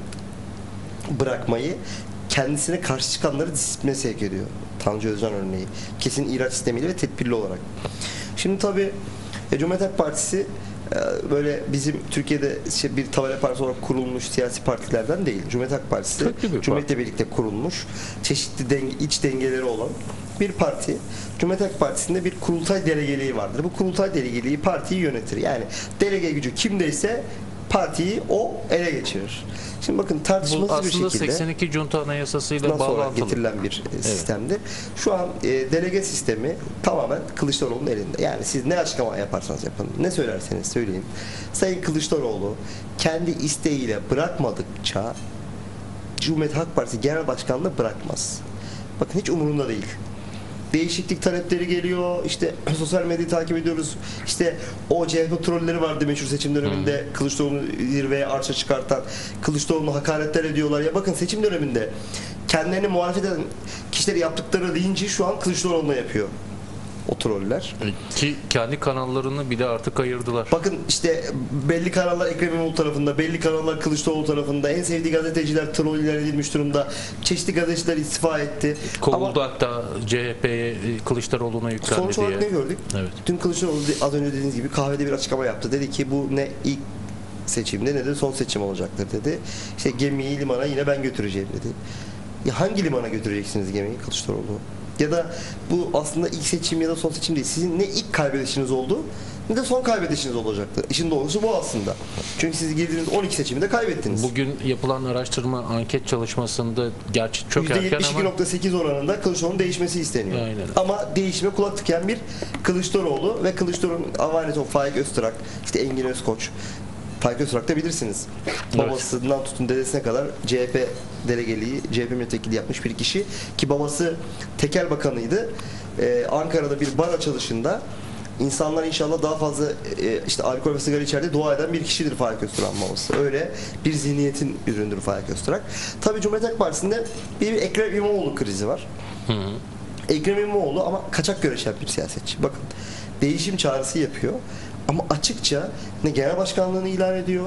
bırakmayı, kendisine karşı çıkanları disipline sevk ediyor. Tanju Özcan örneği. Kesin ihraç sistemiyle ve tedbirli olarak. Şimdi tabii e, Cumhuriyet Halk Partisi e, böyle bizim Türkiye'de işte bir tabela partisi olarak kurulmuş siyasi partilerden değil. Cumhuriyet Halk Partisi Cumhuriyet'le birlikte kurulmuş, çeşitli denge, iç dengeleri olan bir parti. Cumhuriyet Halk Partisi'nde bir kurultay delegeliği vardır. Bu kurultay delegeliği partiyi yönetir. Yani delege gücü kimdeyse partiyi o ele geçirir. Şimdi bakın tartışmasız Bu bir aslında şekilde seksen iki Junta Anayasası'yla bundan sonra bağlantılı getirilen bir e, sistemdir. Şu an e, delege sistemi tamamen Kılıçdaroğlu'nun elinde. Yani siz ne açıklama yaparsanız yapın, ne söylerseniz söyleyin. Sayın Kılıçdaroğlu kendi isteğiyle bırakmadıkça Cumhuriyet Halk Partisi Genel Başkanlığı bırakmaz. Bakın hiç umurunda değil. Değişiklik talepleri geliyor. İşte sosyal medyayı takip ediyoruz. İşte o C H P trolleri vardı meşhur seçim döneminde. Hmm. Kılıçdaroğlu'nu zirveye arşa çıkartan, Kılıçdaroğlu'nu hakaretler ediyorlar. Ya bakın seçim döneminde kendilerini muhalefet eden kişileri yaptıkları deyince şu an Kılıçdaroğlu'na yapıyor o troller. Ki kendi kanallarını bile artık ayırdılar. Bakın işte belli kanallar Ekrem İmamoğlu tarafında, belli kanallar Kılıçdaroğlu tarafında, en sevdiği gazeteciler troll ilan edilmiş durumda. Çeşitli gazeteciler istifa etti. Kovuldu Ama hatta C H P'ye Kılıçdaroğlu'na yüklendi sonuç diye. olarak ne gördük? Evet. Dün Kılıçdaroğlu az önce dediğiniz gibi kahvede bir açıklama yaptı. Dedi ki bu ne ilk seçimde ne de son seçim olacaktır dedi. İşte gemiyi limana yine ben götüreceğim dedi. Ya hangi limana götüreceksiniz gemiyi Kılıçdaroğlu? Ya da bu aslında ilk seçim ya da son seçim değil. Sizin ne ilk kaybedişiniz oldu ne de son kaybedişiniz olacaktı. İşin doğrusu bu aslında. Çünkü siz girdiğiniz on iki seçimi de kaybettiniz. Bugün yapılan araştırma anket çalışmasında gerçi çok yüzde erken yetmiş iki ama nokta sekiz oranında Kılıçdaroğlu'nun değişmesi isteniyor. Aynen. Ama değişime kulak tıkayan bir Kılıçdaroğlu ve Kılıçdaroğlu'nun avanet o Faik Öztürk, işte Engin Özkoç. Faik Öztürk da bilirsiniz. Evet. Babasından tutun dedesine kadar C H P delegeliği, C H P milletvekili yapmış bir kişi ki babası tekel bakanıydı. Ee, Ankara'da bir bar açılışında insanlar inşallah daha fazla e, işte alkol ve sigara içeride dua eden bir kişidir Faik Öztürk'ün babası. Öyle bir zihniyetin ürünüdür Faik Öztürk. Tabii Cumhuriyet Halk Partisi'nde bir Ekrem İmamoğlu krizi var. Hı hı. Ekrem İmamoğlu ama kaçak göreşen bir siyasetçi. Bakın değişim çağrısı yapıyor ama açıkça ne genel başkanlığını ilan ediyor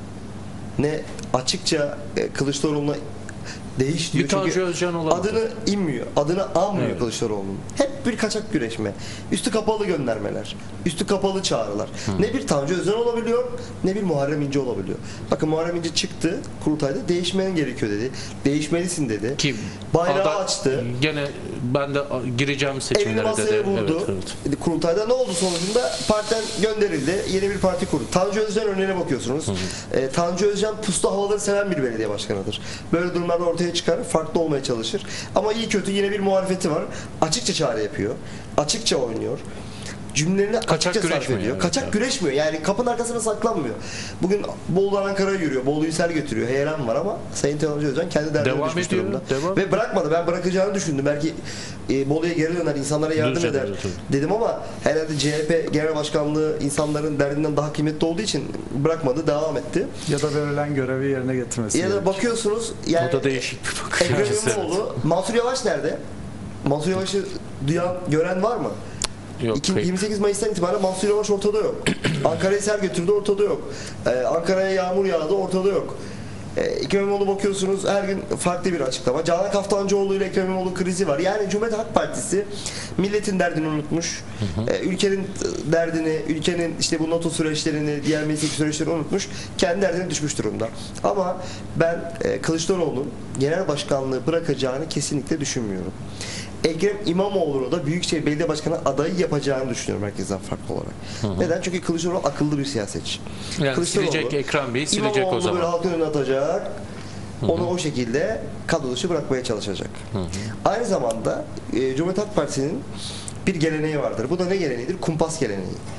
ne açıkça e, Kılıçdaroğlu'na değiş diyor. Bir Tanju Özcan olamadı. Adını inmiyor. Adını anmıyor Evet. Kılıçdaroğlu'nun. Hep bir kaçak güreşme. Üstü kapalı göndermeler. Üstü kapalı çağrılar. Hı. Ne bir Tanju Özcan olabiliyor ne bir Muharrem İnce olabiliyor. Bakın Muharrem İnce çıktı kurultayda değişmen gerekiyor dedi. Değişmelisin dedi. Ki bayrağı adam açtı. Gene ben de gireceğim Elini seçimlere masaya dedi. vurdu. Evet, evet. Kurultayda ne oldu sonucunda? Partiden gönderildi. Yeni bir parti kurdu. Tanju Özcan örneğine bakıyorsunuz. E, Tanju Özcan puslu havaları seven bir belediye başkanıdır. Böyle durumlarda ortaya çıkar. Farklı olmaya çalışır. Ama iyi kötü yine bir muhalefeti var. Açıkça çağrı yapıyor. Açıkça oynuyor. Cümlelerini açıkça sarf güreşmiyor, ediyor. evet, Kaçak evet. güreşmiyor. Yani kapının arkasına saklanmıyor. Bugün Bolu'dan Ankara'ya yürüyor. Bolu'yu sel götürüyor. Heyelan var ama Sayın Tanju Özcan kendi derdine Devam düşmüş ediyor, durumda. devam. Ve bırakmadı. Ben bırakacağını düşündüm. Belki e, Bolu'ya geri döner, insanlara yardım Düzce eder döner, tabii. dedim ama herhalde C H P Genel Başkanlığı insanların derdinden daha kıymetli olduğu için bırakmadı, devam etti. Ya da verilen görevi yerine getirmesi. Ya da gerekiyor. bakıyorsunuz yani O da değişik bir bakış Ekrem açısı. İmamoğlu, Mansur Yavaş nerede? Mansur Yavaş'ı duyan, gören var mı? Yok, İki- kayıp. yirmi sekiz Mayıs'tan itibaren Mansur Yavaş ortada yok. Ankara'yı sel götürdü, ortada yok. Ee, Ankara'ya yağmur yağdı, ortada yok. Ee, Ekrem İmamoğlu bakıyorsunuz her gün farklı bir açıklama. Canan Kaftancıoğlu ile Ekrem İmamoğlu krizi var. Yani Cumhuriyet Halk Partisi milletin derdini unutmuş. Hı hı. Ee, ülkenin derdini, ülkenin işte bu NATO süreçlerini, diğer mesleki süreçlerini unutmuş. Kendi derdine düşmüş durumda. Ama ben e, Kılıçdaroğlu'nun genel başkanlığı bırakacağını kesinlikle düşünmüyorum. Ekrem İmamoğlu'nu da Büyükşehir Belediye Başkanı adayı yapacağını düşünüyorum herkesten farklı olarak. Hı hı. Neden? Çünkü Kılıçdaroğlu akıllı bir siyasetçi. Yani Kılıçdaroğlu, silecek Ekrem Bey'i silecek İmamoğlu'nu o zaman. böyle halkın önüne atacak. Onu o şekilde kadro dışı bırakmaya çalışacak. Hı hı. Aynı zamanda e, Cumhuriyet Halk Partisi'nin bir geleneği vardır. Bu da ne geleneğidir? Kumpas geleneği.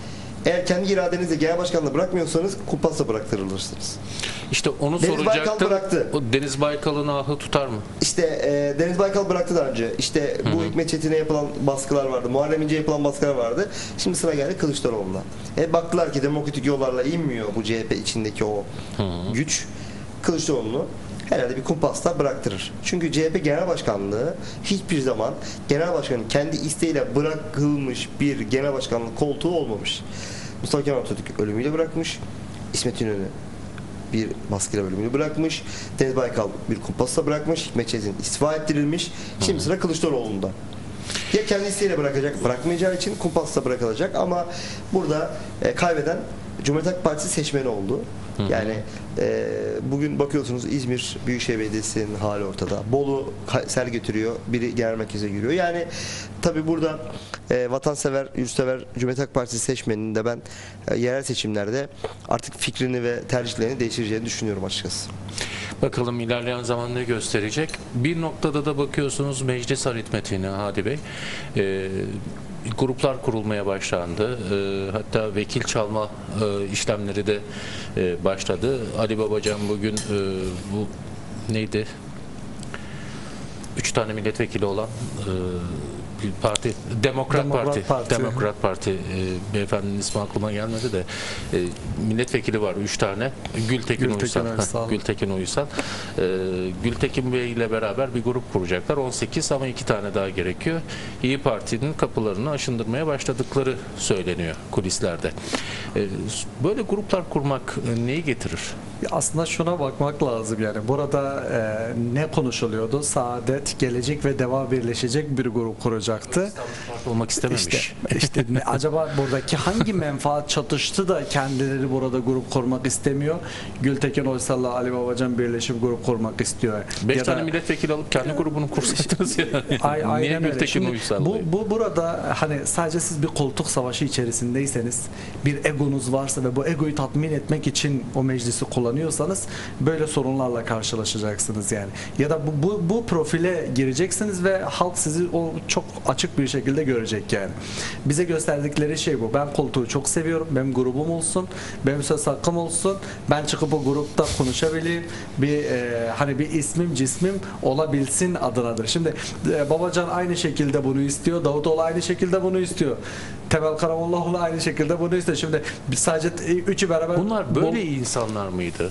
Eğer kendi iradenizle genel başkanlığı bırakmıyorsanız kumpasla bıraktırılırsınız. İşte onu Deniz Baykal soracaktım. bıraktı. O Deniz Baykal'ın ahı tutar mı? İşte e, Deniz Baykal bıraktı daha önce. İşte bu Hikmet Çetin'e yapılan baskılar vardı. Muharrem İnce'ye yapılan baskılar vardı. Şimdi sıra geldi Kılıçdaroğlu'na. E, baktılar ki demokratik yollarla inmiyor bu C H P içindeki o güç. Kılıçdaroğlu'nu herhalde bir kumpasla bıraktırır. Çünkü C H P Genel Başkanlığı hiçbir zaman genel başkanın kendi isteğiyle bırakılmış bir genel başkanlık koltuğu olmamış. Mustafa Kemal Atatürk ölümüyle bırakmış. İsmet İnönü bir baskıyla bölümünü bırakmış. Deniz Baykal bir kumpasla bırakmış. Hikmet Çetin istifa ettirilmiş. Şimdi sıra Kılıçdaroğlu'nda. Ya kendi isteğiyle bırakacak, bırakmayacağı için kumpasla bırakılacak ama burada e, kaybeden Cumhuriyet Halk Partisi seçmeni oldu. Yani e, bugün bakıyorsunuz İzmir Büyükşehir Belediyesi'nin hali ortada. Bolu sel götürüyor, biri genel merkeze giriyor. Yani tabi burada e, vatansever, yurtsever Cumhuriyet Halk Partisi seçmeninin de ben e, yerel seçimlerde artık fikrini ve tercihlerini değiştireceğini düşünüyorum açıkçası. Bakalım ilerleyen zaman ne gösterecek. Bir noktada da bakıyorsunuz meclis aritmetiğine Hadi Bey. Ee, gruplar kurulmaya başlandı. Ee, hatta vekil çalma e, işlemleri de e, başladı. Ali Babacan bugün e, bu neydi? Üç tane milletvekili olan e, bir parti, Demokrat, Demokrat Parti, Parti. Demokrat Parti, e, beyefendinin ismi aklıma gelmedi de e, milletvekili var üç tane. Gültekin, Gültekin Uysal. Uysal. Gültekin Uysal. E, Gültekin Bey ile beraber bir grup kuracaklar. on sekiz ama iki tane daha gerekiyor. İyi Parti'nin kapılarını aşındırmaya başladıkları söyleniyor kulislerde. E, böyle gruplar kurmak e, neyi getirir? Aslında şuna bakmak lazım yani burada e, ne konuşuluyordu? Saadet, Gelecek ve Deva birleşecek bir grup kuracaktı. Parti olmak istememiş. İşte, işte ne- acaba buradaki hangi menfaat çatıştı da kendileri burada grup kurmak istemiyor? Gültekin Uysal'la Ali Babacan birleşip grup kurmak istiyor. Beş Ya tane da- milletvekili alıp kendi grubunu kursaydınız yani. Ay, Niye aynen öyle. Gültekin Şimdi Uysal bu, Bey? bu burada hani sadece siz bir koltuk savaşı içerisindeyseniz, bir egonuz varsa ve bu egoyu tatmin etmek için o meclisi kullanıyorsanız böyle sorunlarla karşılaşacaksınız yani. Ya da bu, bu, bu profile gireceksiniz ve halk sizi o çok açık bir şekilde görecek yani. Bize gösterdikleri şey bu. Ben koltuğu çok seviyorum. Benim grubum olsun. Benim söz hakkım olsun. Ben çıkıp o grupta konuşabileyim. Bir e, hani bir ismim cismim olabilsin adınadır. Şimdi e, Babacan aynı şekilde bunu istiyor. Davutoğlu aynı şekilde bunu istiyor. Temel Karamollaoğlu aynı şekilde bunu istiyor. Şimdi biz sadece e, üçü beraber Bunlar böyle Bol- insanlar mıydı?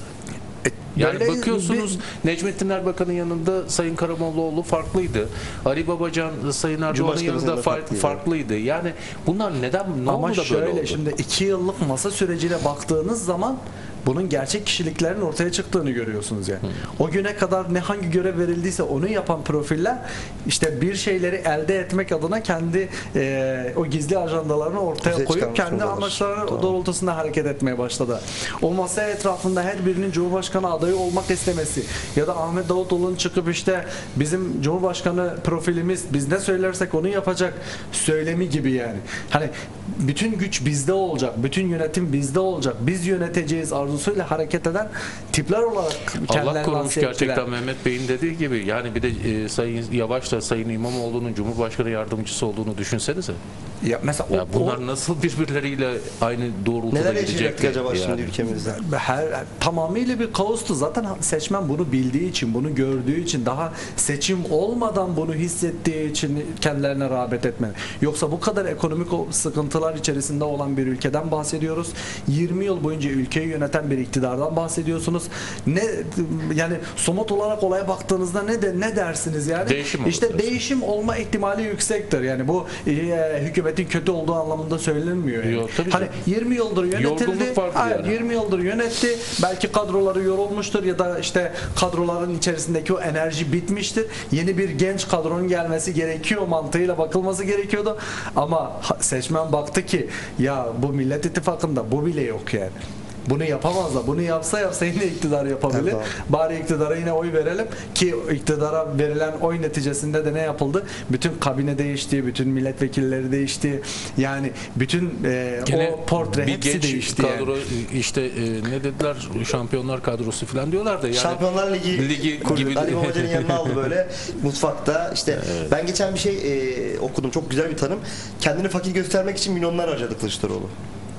Yani Böyle bakıyorsunuz Necmettin Erbakan'ın yanında Sayın Karamollaoğlu farklıydı. Ali Babacan Sayın Erdoğan'ın Cumhurbaşkanımızın yanında da farklıydı. farklıydı. farklıydı. Yani bunlar neden ne Ama oldu da şöyle böyle oldu? şimdi iki yıllık masa sürecine baktığınız zaman bunun gerçek kişiliklerin ortaya çıktığını görüyorsunuz yani. O güne kadar ne hangi görev verildiyse onu yapan profiller işte bir şeyleri elde etmek adına kendi e, o gizli ajandalarını ortaya Ortaya koyup çıkarmış kendi oldular. amaçları Tamam. doğrultusunda hareket etmeye başladı. O masa etrafında her birinin Cumhurbaşkanı adayı olmak istemesi ya da Ahmet Davutoğlu'nun çıkıp işte bizim Cumhurbaşkanı profilimiz biz ne söylersek onu yapacak söylemi gibi yani. Hani bütün güç bizde olacak, bütün yönetim bizde olacak, biz yöneteceğiz arzusuyla hareket eden tipler olarak Allah kendilerini korumuş lanse ettiler. gerçekten Mehmet Bey'in dediği gibi. Yani bir de e, Sayın Yavaş'la Sayın İmamoğlu'nun Cumhurbaşkanı yardımcısı olduğunu düşünsenize. Ya mesela o, Ya bunlar nasıl birbirleriyle aynı doğrultuda Neler gidecekler? yaşayacaktık acaba şimdi yani? ülkemizde? her tamamıyla bir kaostu. Zaten seçmen bunu bildiği için, bunu gördüğü için, daha seçim olmadan bunu hissettiği için kendilerine rağbet etmeli. Yoksa bu kadar ekonomik o sıkıntılar içerisinde olan bir ülkeden bahsediyoruz. yirmi yıl boyunca ülkeyi yöneten bir iktidardan bahsediyorsunuz. Ne yani somut olarak olaya baktığınızda ne de ne dersiniz yani? Değişim olur işte diyorsun. değişim olma ihtimali yüksektir. Yani bu e, hükümetin kötü olduğu anlamında söylenmiyor yani. Yok, tabii hani canım. yirmi yıldır yönetildi. Yorgunluk vardır Hayır, yani. yirmi yıldır yönetti. Belki kadroları yorulmuştur ya da işte kadroların içerisindeki o enerji bitmiştir. Yeni bir genç kadronun gelmesi gerekiyor mantığıyla bakılması gerekiyordu. Ama seçmen baktı ki ya bu Millet İttifakı'nda bu bile yok yani. Bunu yapamazlar. Bunu yapsa yapsa yine iktidar yapabilir. Evet, Bari iktidara yine oy verelim ki iktidara verilen oy neticesinde de ne yapıldı? Bütün kabine değişti, bütün milletvekilleri değişti. Yani bütün e, Gene o portre bir hepsi genç değişti. kadro yani. işte e, ne dediler şampiyonlar kadrosu falan diyorlar da yani Şampiyonlar Ligi, Ligi kurdu. gibi- Ali Babacan'ın yanına aldı böyle mutfakta. İşte ben geçen bir şey e, okudum. Çok güzel bir tanım. Kendini fakir göstermek için milyonlar harcadı Kılıçdaroğlu.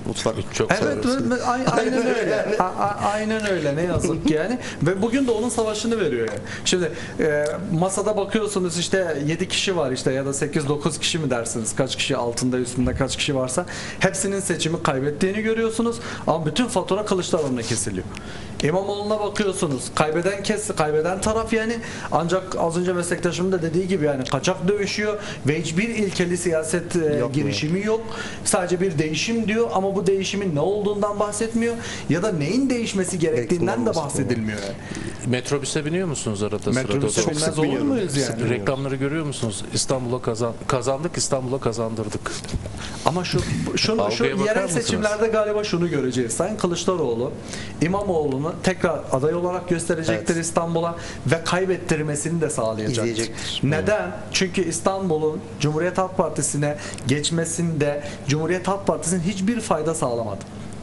mutfak. Çok sağ Evet, olun. ve- ay- aynen öyle. A- a- aynen öyle. Ne yazık ki yani. Ve bugün de onun savaşını veriyor yani. Şimdi e, masada bakıyorsunuz işte yedi kişi var işte ya da sekiz dokuz kişi mi dersiniz? Kaç kişi altında üstünde kaç kişi varsa hepsinin seçimi kaybettiğini görüyorsunuz. Ama bütün fatura Kılıçdaroğlu'na kesiliyor. İmamoğlu'na bakıyorsunuz. Kaybeden kes, kaybeden taraf yani. Ancak az önce meslektaşımın da dediği gibi yani kaçak dövüşüyor ve hiçbir ilkeli siyaset e, Yok, girişimi yok. Sadece bir değişim diyor ama bu değişimin ne olduğundan bahsetmiyor ya da neyin değişmesi gerektiğinden de Gerektiğinden bahsedilmiyor. Yani. Metrobüse biniyor musunuz arada Metrobüse sırada? binmez sık olur biniyorum. muyuz yani? Reklamları görüyor musunuz? İstanbul'a kazan kazandık, İstanbul'a kazandırdık. Ama şu şunu şu Algıya bakar yerel mısınız? seçimlerde galiba şunu göreceğiz. Sayın Kılıçdaroğlu İmamoğlu'nu tekrar aday olarak gösterecektir Evet. İstanbul'a ve kaybettirmesini de sağlayacaktır. İzleyecektir. Neden? Çünkü İstanbul'un Cumhuriyet Halk Partisi'ne geçmesinde Cumhuriyet Halk Partisi'nin hiçbir fayda sağlamadı.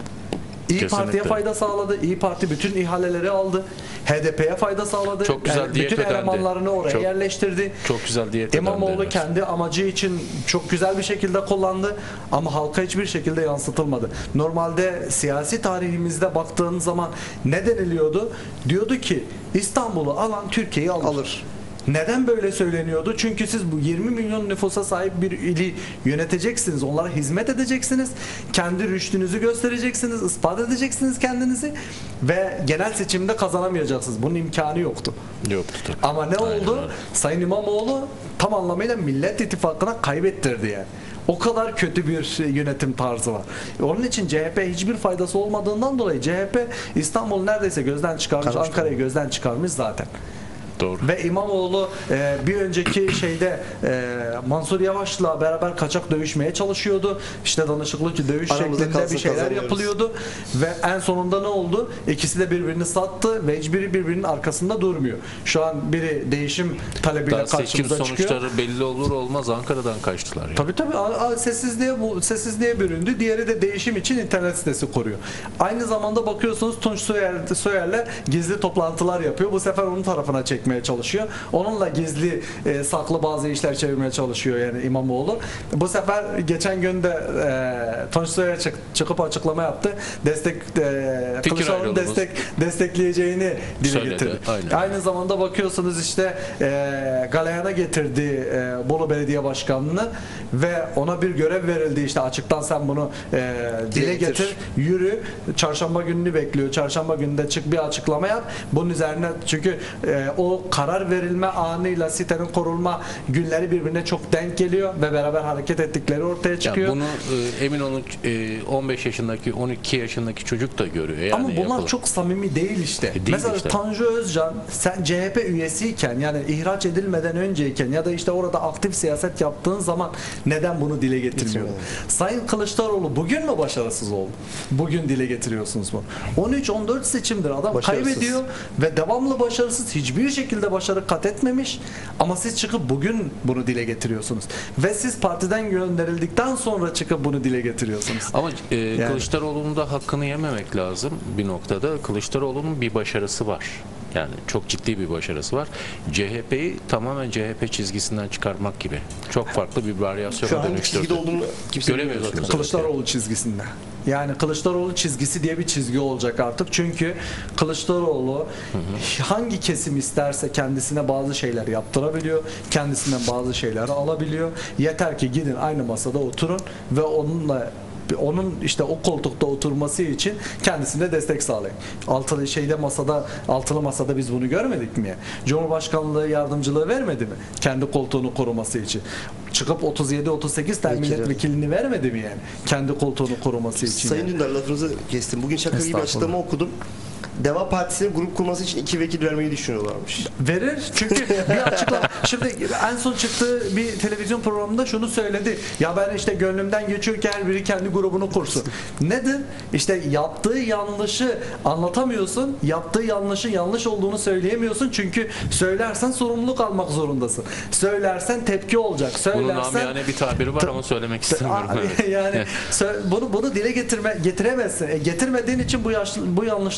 İyi Kesinlikle. Parti'ye fayda sağladı. İyi Parti bütün ihaleleri aldı. H D P'ye fayda sağladı. Çok güzel Yani diyet bütün ödendi. elemanlarını oraya Çok- yerleştirdi. Çok güzel diyet ödendi, İmamoğlu evet. kendi amacı için çok güzel bir şekilde kullandı ama halka hiçbir şekilde yansıtılmadı. Normalde siyasi tarihimizde baktığın zaman ne deniliyordu? Diyordu ki İstanbul'u alan Türkiye'yi alır. Alır. Neden böyle söyleniyordu? Çünkü siz bu yirmi milyon nüfusa sahip bir ili yöneteceksiniz, onlara hizmet edeceksiniz, kendi rüştünüzü göstereceksiniz, ispat edeceksiniz kendinizi ve genel seçimde kazanamayacaksınız. Bunun imkanı yoktu. Yoktu tabii. Ama ne Aynen oldu? öyle. Sayın İmamoğlu tam anlamıyla Millet İttifakı'na kaybettirdi yani. O kadar kötü bir yönetim tarzı var. Onun için C H P hiçbir faydası olmadığından dolayı C H P İstanbul'u neredeyse gözden çıkarmış, Çıkarmış. Ankara'yı gözden çıkarmış zaten. Doğru. Ve İmamoğlu e, bir önceki şeyde e, Mansur Yavaş'la beraber kaçak dövüşmeye çalışıyordu. İşte danışıklı dövüş Aramızda şeklinde kalsın, bir şeyler kazanıyoruz. yapılıyordu. Ve en sonunda ne oldu? İkisi de birbirini sattı ve hiçbiri birbirinin arkasında durmuyor. Şu an biri değişim talebiyle Daha seçim karşımıza çıkıyor. sonuçları belli olur olmaz Ankara'dan kaçtılar. Yani. Tabii tabii a- a- sessizliğe bu sessizliğe büründü. Diğeri de değişim için internet sitesi kuruyor. Aynı zamanda bakıyorsunuz Tunç Soyer, Soyer'le gizli toplantılar yapıyor. Bu sefer onun tarafına çekmeye çalışıyor. Onunla gizli e, saklı bazı işler çevirmeye çalışıyor yani İmamoğlu. Bu sefer geçen gün de e, Tunç Soyer çık- çıkıp açıklama yaptı. Destek e, Fikir Kılıçdaroğlu'nu ayrılığımız. destek destekleyeceğini dile Söyledi, getirdi. aynen. Aynı zamanda bakıyorsunuz işte e, galeyana getirdi e, Bolu Belediye Başkanı'nı ve ona bir görev verildi işte açıktan sen bunu e, dile Dile getir. getir, yürü. Çarşamba gününü bekliyor. Çarşamba gününde çık bir açıklama yap. Bunun üzerine çünkü e, o karar verilme anıyla sitenin kurulma günleri birbirine çok denk geliyor ve beraber hareket ettikleri ortaya çıkıyor. Ya bunu e, emin olun e, on beş yaşındaki on iki yaşındaki çocuk da görüyor. Yani Ama bunlar yapılan. çok samimi değil işte. E, değil Mesela işte. Tanju Özcan sen C H P üyesiyken yani ihraç edilmeden önceyken ya da işte orada aktif siyaset yaptığın zaman neden bunu dile getirmiyordu? Sayın Kılıçdaroğlu bugün mü başarısız oldu? Bugün dile getiriyorsunuz bunu. on üç on dört seçimdir adam Başarısız. kaybediyor ve devamlı başarısız, hiçbir şekilde başarı kat etmemiş ama siz çıkıp bugün bunu dile getiriyorsunuz. Ve siz partiden gönderildikten sonra çıkıp bunu dile getiriyorsunuz. Ama e, Kılıçdaroğlu'nun da hakkını yememek lazım bir noktada. Kılıçdaroğlu'nun bir başarısı var. Yani çok ciddi bir başarısı var. C H P'yi tamamen C H P çizgisinden çıkarmak gibi. Çok farklı bir Şu varyasyona an hangi dönüştürdü. çizgide olduğunu kimse bilmiyor Göremiyorsunuz. zaten. Kılıçdaroğlu çizgisinde. Yani Kılıçdaroğlu çizgisi diye bir çizgi olacak artık. Çünkü Kılıçdaroğlu hangi kesim isterse kendisine bazı şeyler yaptırabiliyor. Kendisinden bazı şeyler alabiliyor. Yeter ki gidin aynı masada oturun ve onunla onun işte o koltukta oturması için kendisine destek sağlayın. Altılı şeyde masada, altılı masada biz bunu görmedik mi? Cumhurbaşkanlığı yardımcılığı vermedi mi? Kendi koltuğunu koruması için. Çıkıp otuz yedi otuz sekiz tane Vekili. milletvekilini vermedi mi yani? Kendi koltuğunu koruması için. Sayın yani. Dündar lafınızı kestim. Bugün şaka gibi bir Estağfurullah. açıklama okudum. Deva Partisi'ne grup kurması için iki vekil vermeyi düşünüyorlarmış. Verir çünkü bir açıklama. Şimdi en son çıktığı bir televizyon programında şunu söyledi. Ya ben işte gönlümden geçiyor ki her biri kendi grubunu kursun. Nedir? İşte yaptığı yanlışı anlatamıyorsun. Yaptığı yanlışın yanlış olduğunu söyleyemiyorsun. Çünkü söylersen sorumluluk almak zorundasın. Söylersen tepki olacak. Bunun Söylersen namiyane bir tabiri var ama söylemek istemiyorum. Aa, Evet. yani Evet. sö- bunu bunu dile getirme getiremezsin. E, getirmediğin için bu yaş, bu yanlışta ısrar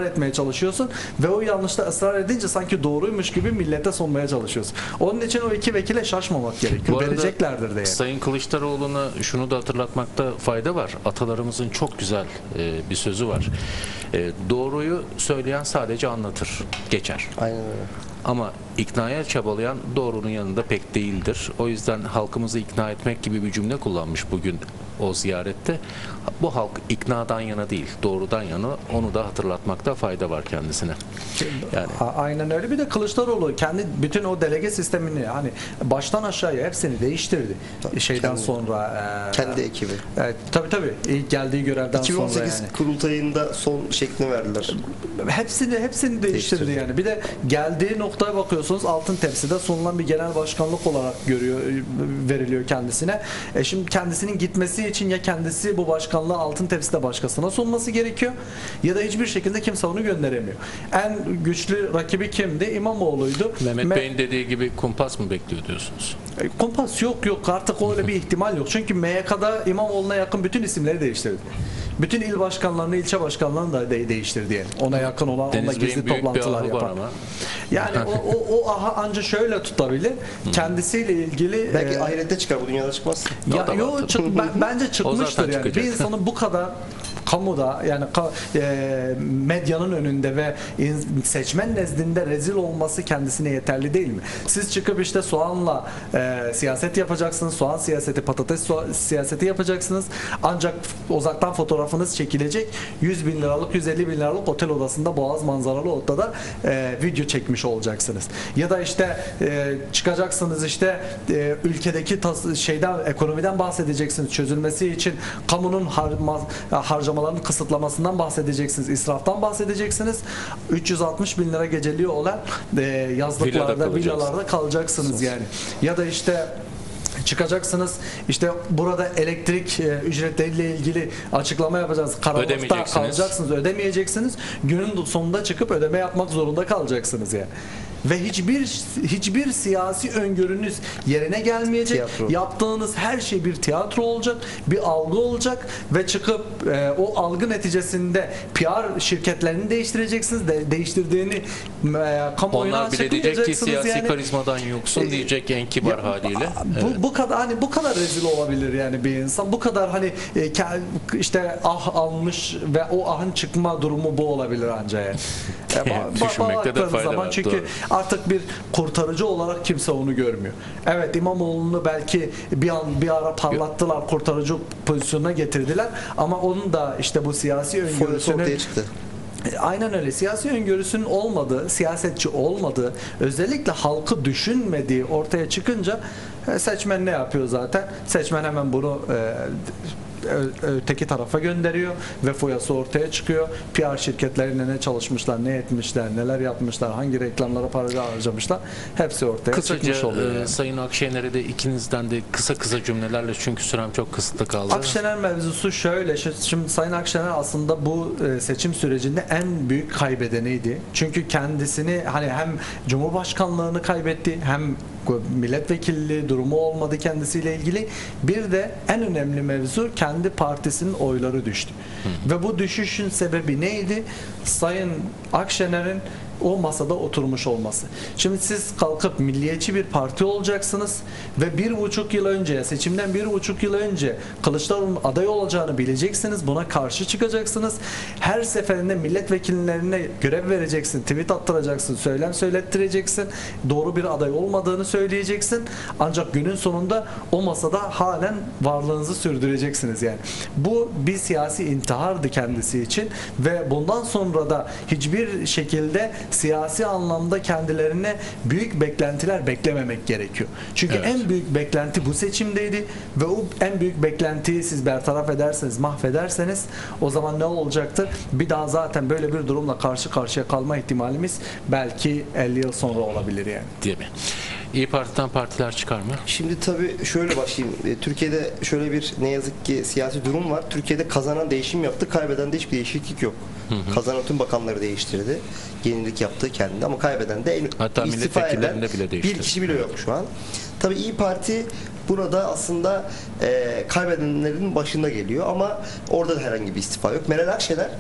ısrar etmeye çalışıyorsun ve o yanlışta ısrar edince sanki doğruymuş gibi millete sunmaya çalışıyorsun. Onun için o iki vekile şaşmamak gerekiyor. Bu arada Vereceklerdir de yani. Sayın Kılıçdaroğlu'na şunu da hatırlatmakta fayda var. Atalarımızın çok güzel e, bir sözü var. E, doğruyu söyleyen sadece anlatır, geçer. Aynen öyle. Ama iknaya çabalayan doğrunun yanında pek değildir. O yüzden halkımızı ikna etmek gibi bir cümle kullanmış bugün o ziyarette. Bu halk iknadan yana değil, doğrudan yana, onu da hatırlatmakta fayda var kendisine. Yani A- Aynen öyle. Bir de Kılıçdaroğlu kendi bütün o delege sistemini hani baştan aşağıya hepsini değiştirdi. Tabii, Şeyden kendi- sonra e, Kendi ekibi. Evet, tabii tabii. İlk geldiği görevden iki bin on sekiz sonra yani. kurultayında son şeklini verdiler. Hepsini hepsini değiştirdi Değiştirdi. yani. Bir de geldiği noktaya bakıyorsunuz, altın tepside sunulan bir genel başkanlık olarak görüyor veriliyor kendisine. E şimdi kendisinin gitmesi için ya kendisi bu başkanlığı altın tepside başkasına sunması gerekiyor ya da hiçbir şekilde kimse onu gönderemiyor. En güçlü rakibi kimdi? İmamoğlu'ydu. Mehmet Me- Bey'in dediği gibi kumpas mı bekliyor diyorsunuz? E, Kompas yok yok artık öyle bir ihtimal yok. Çünkü M Y K'da İmamoğlu'na yakın bütün isimleri değiştirdi. Bütün il başkanlarını, ilçe başkanlarını da de- değiştirdi yani. Ona yakın olan, onunla Deniz Bey'in gizli büyük bir toplantılar ahı var yapan. ama. Yani o, o, o aha ancak şöyle tutabilir. Kendisiyle ilgili Belki e, ahirette çıkar, bu dünyada çıkmaz. O ya, da yo, vardır. çık- ben- bence çıkmıştır zaten yani. Bir çıkacak. insanın bu kadar kamuda yani ka- e, medyanın önünde ve in- seçmen nezdinde rezil olması kendisine yeterli değil mi? Siz çıkıp işte soğanla e, siyaset yapacaksınız. Soğan siyaseti, patates soğa- siyaseti yapacaksınız. Ancak uzaktan fotoğrafınız çekilecek. yüz bin liralık, yüz elli bin liralık otel odasında boğaz manzaralı odada e, video çekmiş olacaksınız. Ya da işte e, çıkacaksınız işte e, ülkedeki tas- şeyden, ekonomiden bahsedeceksiniz. Çözülmesi için kamunun har- ma- harcamalarının kısıtlamasından bahsedeceksiniz. İsraftan bahsedeceksiniz. üç yüz altmış bin lira geceliği olan e, Villada yazlıklarda, kalacaksınız. villalarda kalacaksınız yani. Ya da işte çıkacaksınız işte burada elektrik e, ücretleriyle ilgili açıklama yapacağız. Karanlıkta Ödemeyeceksiniz. kalacaksınız, ödemeyeceksiniz. Günün sonunda çıkıp ödeme yapmak zorunda kalacaksınız yani. Ve hiçbir hiçbir siyasi öngörünüz yerine gelmeyecek. Tiyatro. Yaptığınız her şey bir tiyatro olacak, bir algı olacak ve çıkıp e, o algı neticesinde P R şirketlerini değiştireceksiniz. De, değiştirdiğini e, kamuoyuna Onlar bile diyecek ki açıklayacaksınız siyasi yani. karizmadan yoksun E, diyecek en kibar Ya, haliyle. Bu, Evet. bu kadar hani bu kadar rezil olabilir yani bir insan. Bu kadar hani e, ke- işte ah almış ve o ahın çıkma durumu bu olabilir ancak yani. E, ba- ba- Düşünmekte de baktığınız fayda zaman var, çünkü doğru. artık bir kurtarıcı olarak kimse onu görmüyor. Evet, İmamoğlu'nu belki bir an bir ara parlattılar, kurtarıcı pozisyonuna getirdiler ama onun da işte bu siyasi Foyası öngörüsünün ortaya çıktı. E, aynen öyle. Siyasi öngörüsünün olmadığı, siyasetçi olmadığı, özellikle halkı düşünmediği ortaya çıkınca e, seçmen ne yapıyor zaten? Seçmen hemen bunu e, ö- öteki tarafa gönderiyor ve foyası ortaya çıkıyor. P R şirketlerine ne çalışmışlar, ne etmişler, neler yapmışlar, hangi reklamlara para harcamışlar, hepsi ortaya Kısaca çıkmış oluyor. e, yani. Sayın Akşener'e de ikinizden de kısa kısa cümlelerle, çünkü sürem çok kısıtlı kaldı. Akşener mevzusu şöyle. Şimdi, şimdi Sayın Akşener aslında bu e, seçim sürecinde en büyük kaybedeniydi. Çünkü kendisini hani hem Cumhurbaşkanlığını kaybetti, hem milletvekilliği durumu olmadı kendisiyle ilgili. Bir de en önemli mevzu, kendi partisinin oyları düştü. Ve bu düşüşün sebebi neydi? Sayın Akşener'in o masada oturmuş olması. Şimdi siz kalkıp milliyetçi bir parti olacaksınız ve bir buçuk yıl önce, seçimden bir buçuk yıl önce Kılıçdaroğlu'nun aday olacağını bileceksiniz. Buna karşı çıkacaksınız. Her seferinde milletvekillerine görev vereceksin, tweet attıracaksın, söylem söylettireceksin. Doğru bir aday olmadığını söyleyeceksin. Ancak günün sonunda o masada halen varlığınızı sürdüreceksiniz yani. Bu bir siyasi intihardı kendisi için ve bundan sonra da hiçbir şekilde siyasi anlamda kendilerine büyük beklentiler beklememek gerekiyor. Çünkü Evet. en büyük beklenti bu seçimdeydi ve o en büyük beklentiyi siz bertaraf ederseniz, mahvederseniz o zaman ne olacaktır? Bir daha zaten böyle bir durumla karşı karşıya kalma ihtimalimiz belki elli yıl sonra olabilir yani. Değil mi? İyi Parti'den partiler çıkar mı? Şimdi tabii şöyle başlayayım. E, Türkiye'de şöyle bir ne yazık ki siyasi durum var. Türkiye'de kazanan değişim yaptı, kaybeden de hiçbir değişiklik yok. Kazanan tüm bakanları değiştirdi. Yenilik yaptı kendinde ama kaybeden de en Hatta istifa milletvekillerini eden de bile bir değiştirdi. kişi bile yok şu an. Tabii İyi Parti burada aslında e, kaybedenlerin başında geliyor ama orada da herhangi bir istifa yok. Meral Akşener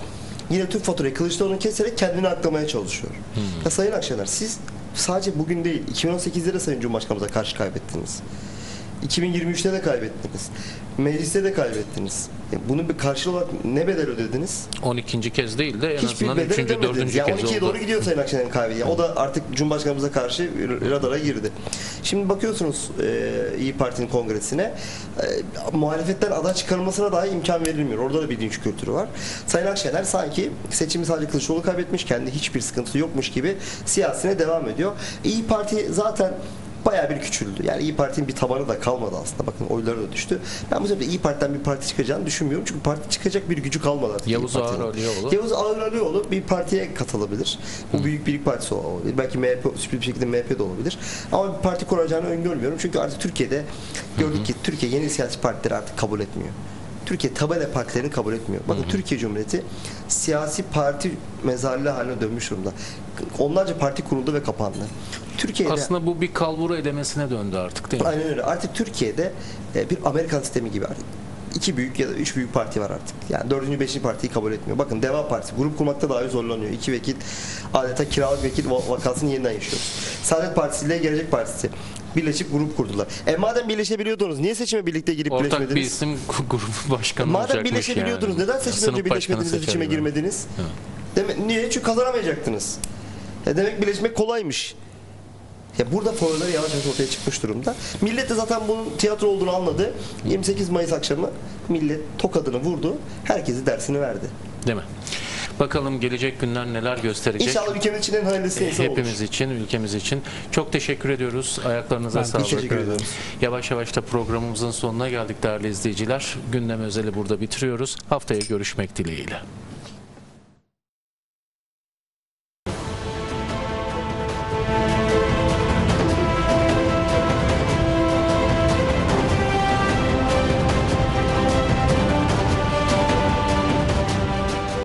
yine tüm faturayı Kılıçdaroğlu'nu keserek kendini aklamaya çalışıyor. Ya Sayın Akşener, siz sadece bugün değil, iki bin on sekizde de Sayın Cumhurbaşkanımıza karşı kaybettiniz. iki bin yirmi üçte de kaybettiniz. Mecliste de kaybettiniz. E, Bunun bir karşılığı olarak ne bedel ödediniz? on ikinci kez değil de en Hiçbir azından bedel üçüncü ödemediniz. dördüncü Yani kez on ikiye oldu. doğru gidiyor Sayın Akşener'in kaybı. Yani o da artık Cumhurbaşkanımıza karşı radara girdi. Şimdi bakıyorsunuz e, İyi Parti'nin kongresine, e, muhalefetten aday çıkarılmasına dahi imkan verilmiyor. Orada da bir linç kültürü var. Sayın Akşener sanki seçimi sadece Kılıçdaroğlu kaybetmiş, kendi hiçbir sıkıntısı yokmuş gibi siyasine devam ediyor. İyi Parti zaten bayağı bir küçüldü. Yani İyi Parti'nin bir tabanı da kalmadı aslında. Bakın oyları da düştü. Ben bu sefer İyi Parti'den bir parti çıkacağını düşünmüyorum. Çünkü parti çıkacak bir gücü kalmadı artık. Yavuz İYİ Parti'nin. Ağar Alioğlu. Yavuz Ağar Alioğlu bir partiye katılabilir. Bu Büyük Birlik Partisi olabilir. Belki M H P, sürpriz bir şekilde M H P de olabilir. Ama bir parti kuracağını öngörmüyorum. Çünkü artık Türkiye'de gördük ki Türkiye yeni siyasi partileri artık kabul etmiyor. Türkiye tabela partilerini kabul etmiyor. Bakın Türkiye Cumhuriyeti siyasi parti mezarlığı haline dönmüş durumda. Onlarca parti kuruldu ve kapandı. Türkiye'de Aslında bu bir kalbura edemesine döndü artık değil mi? aynen öyle. Artık Türkiye'de e, bir Amerikan sistemi gibi artık. İki büyük ya da üç büyük parti var artık. Yani dördüncü, beşinci partiyi kabul etmiyor. Bakın Deva Partisi grup kurmakta dahi zorlanıyor. İki vekil adeta kiralık vekil vakasını yeniden yaşıyoruz. Saadet Partisi ile Gelecek Partisi birleşip grup kurdular. E madem birleşebiliyordunuz, niye seçime birlikte girip Ortak birleşmediniz? bir isim grubu başkanı Madem olacakmış birleşebiliyordunuz, yani. neden seçimden Sınıf önce başkanı birleşmediniz de seçime seçerler. girmediniz? Evet. Demek, niye? Çünkü kazanamayacaktınız. Ya demek birleşmek kolaymış. Ya burada formüller yavaş yavaş ortaya çıkmış durumda. Millet de zaten bunun tiyatro olduğunu anladı. yirmi sekiz Mayıs akşamı millet tokadını vurdu. Herkesi dersini verdi. Değil mi? Bakalım gelecek günler neler gösterecek. İnşallah ülkemin için en hayırlısı insan olur. Hepimiz için, ülkemiz için. Çok teşekkür ediyoruz. Ayaklarınıza Ben sağlık. teşekkür ederim. Yavaş yavaş da programımızın sonuna geldik değerli izleyiciler. Gündem özeli burada bitiriyoruz. Haftaya görüşmek dileğiyle.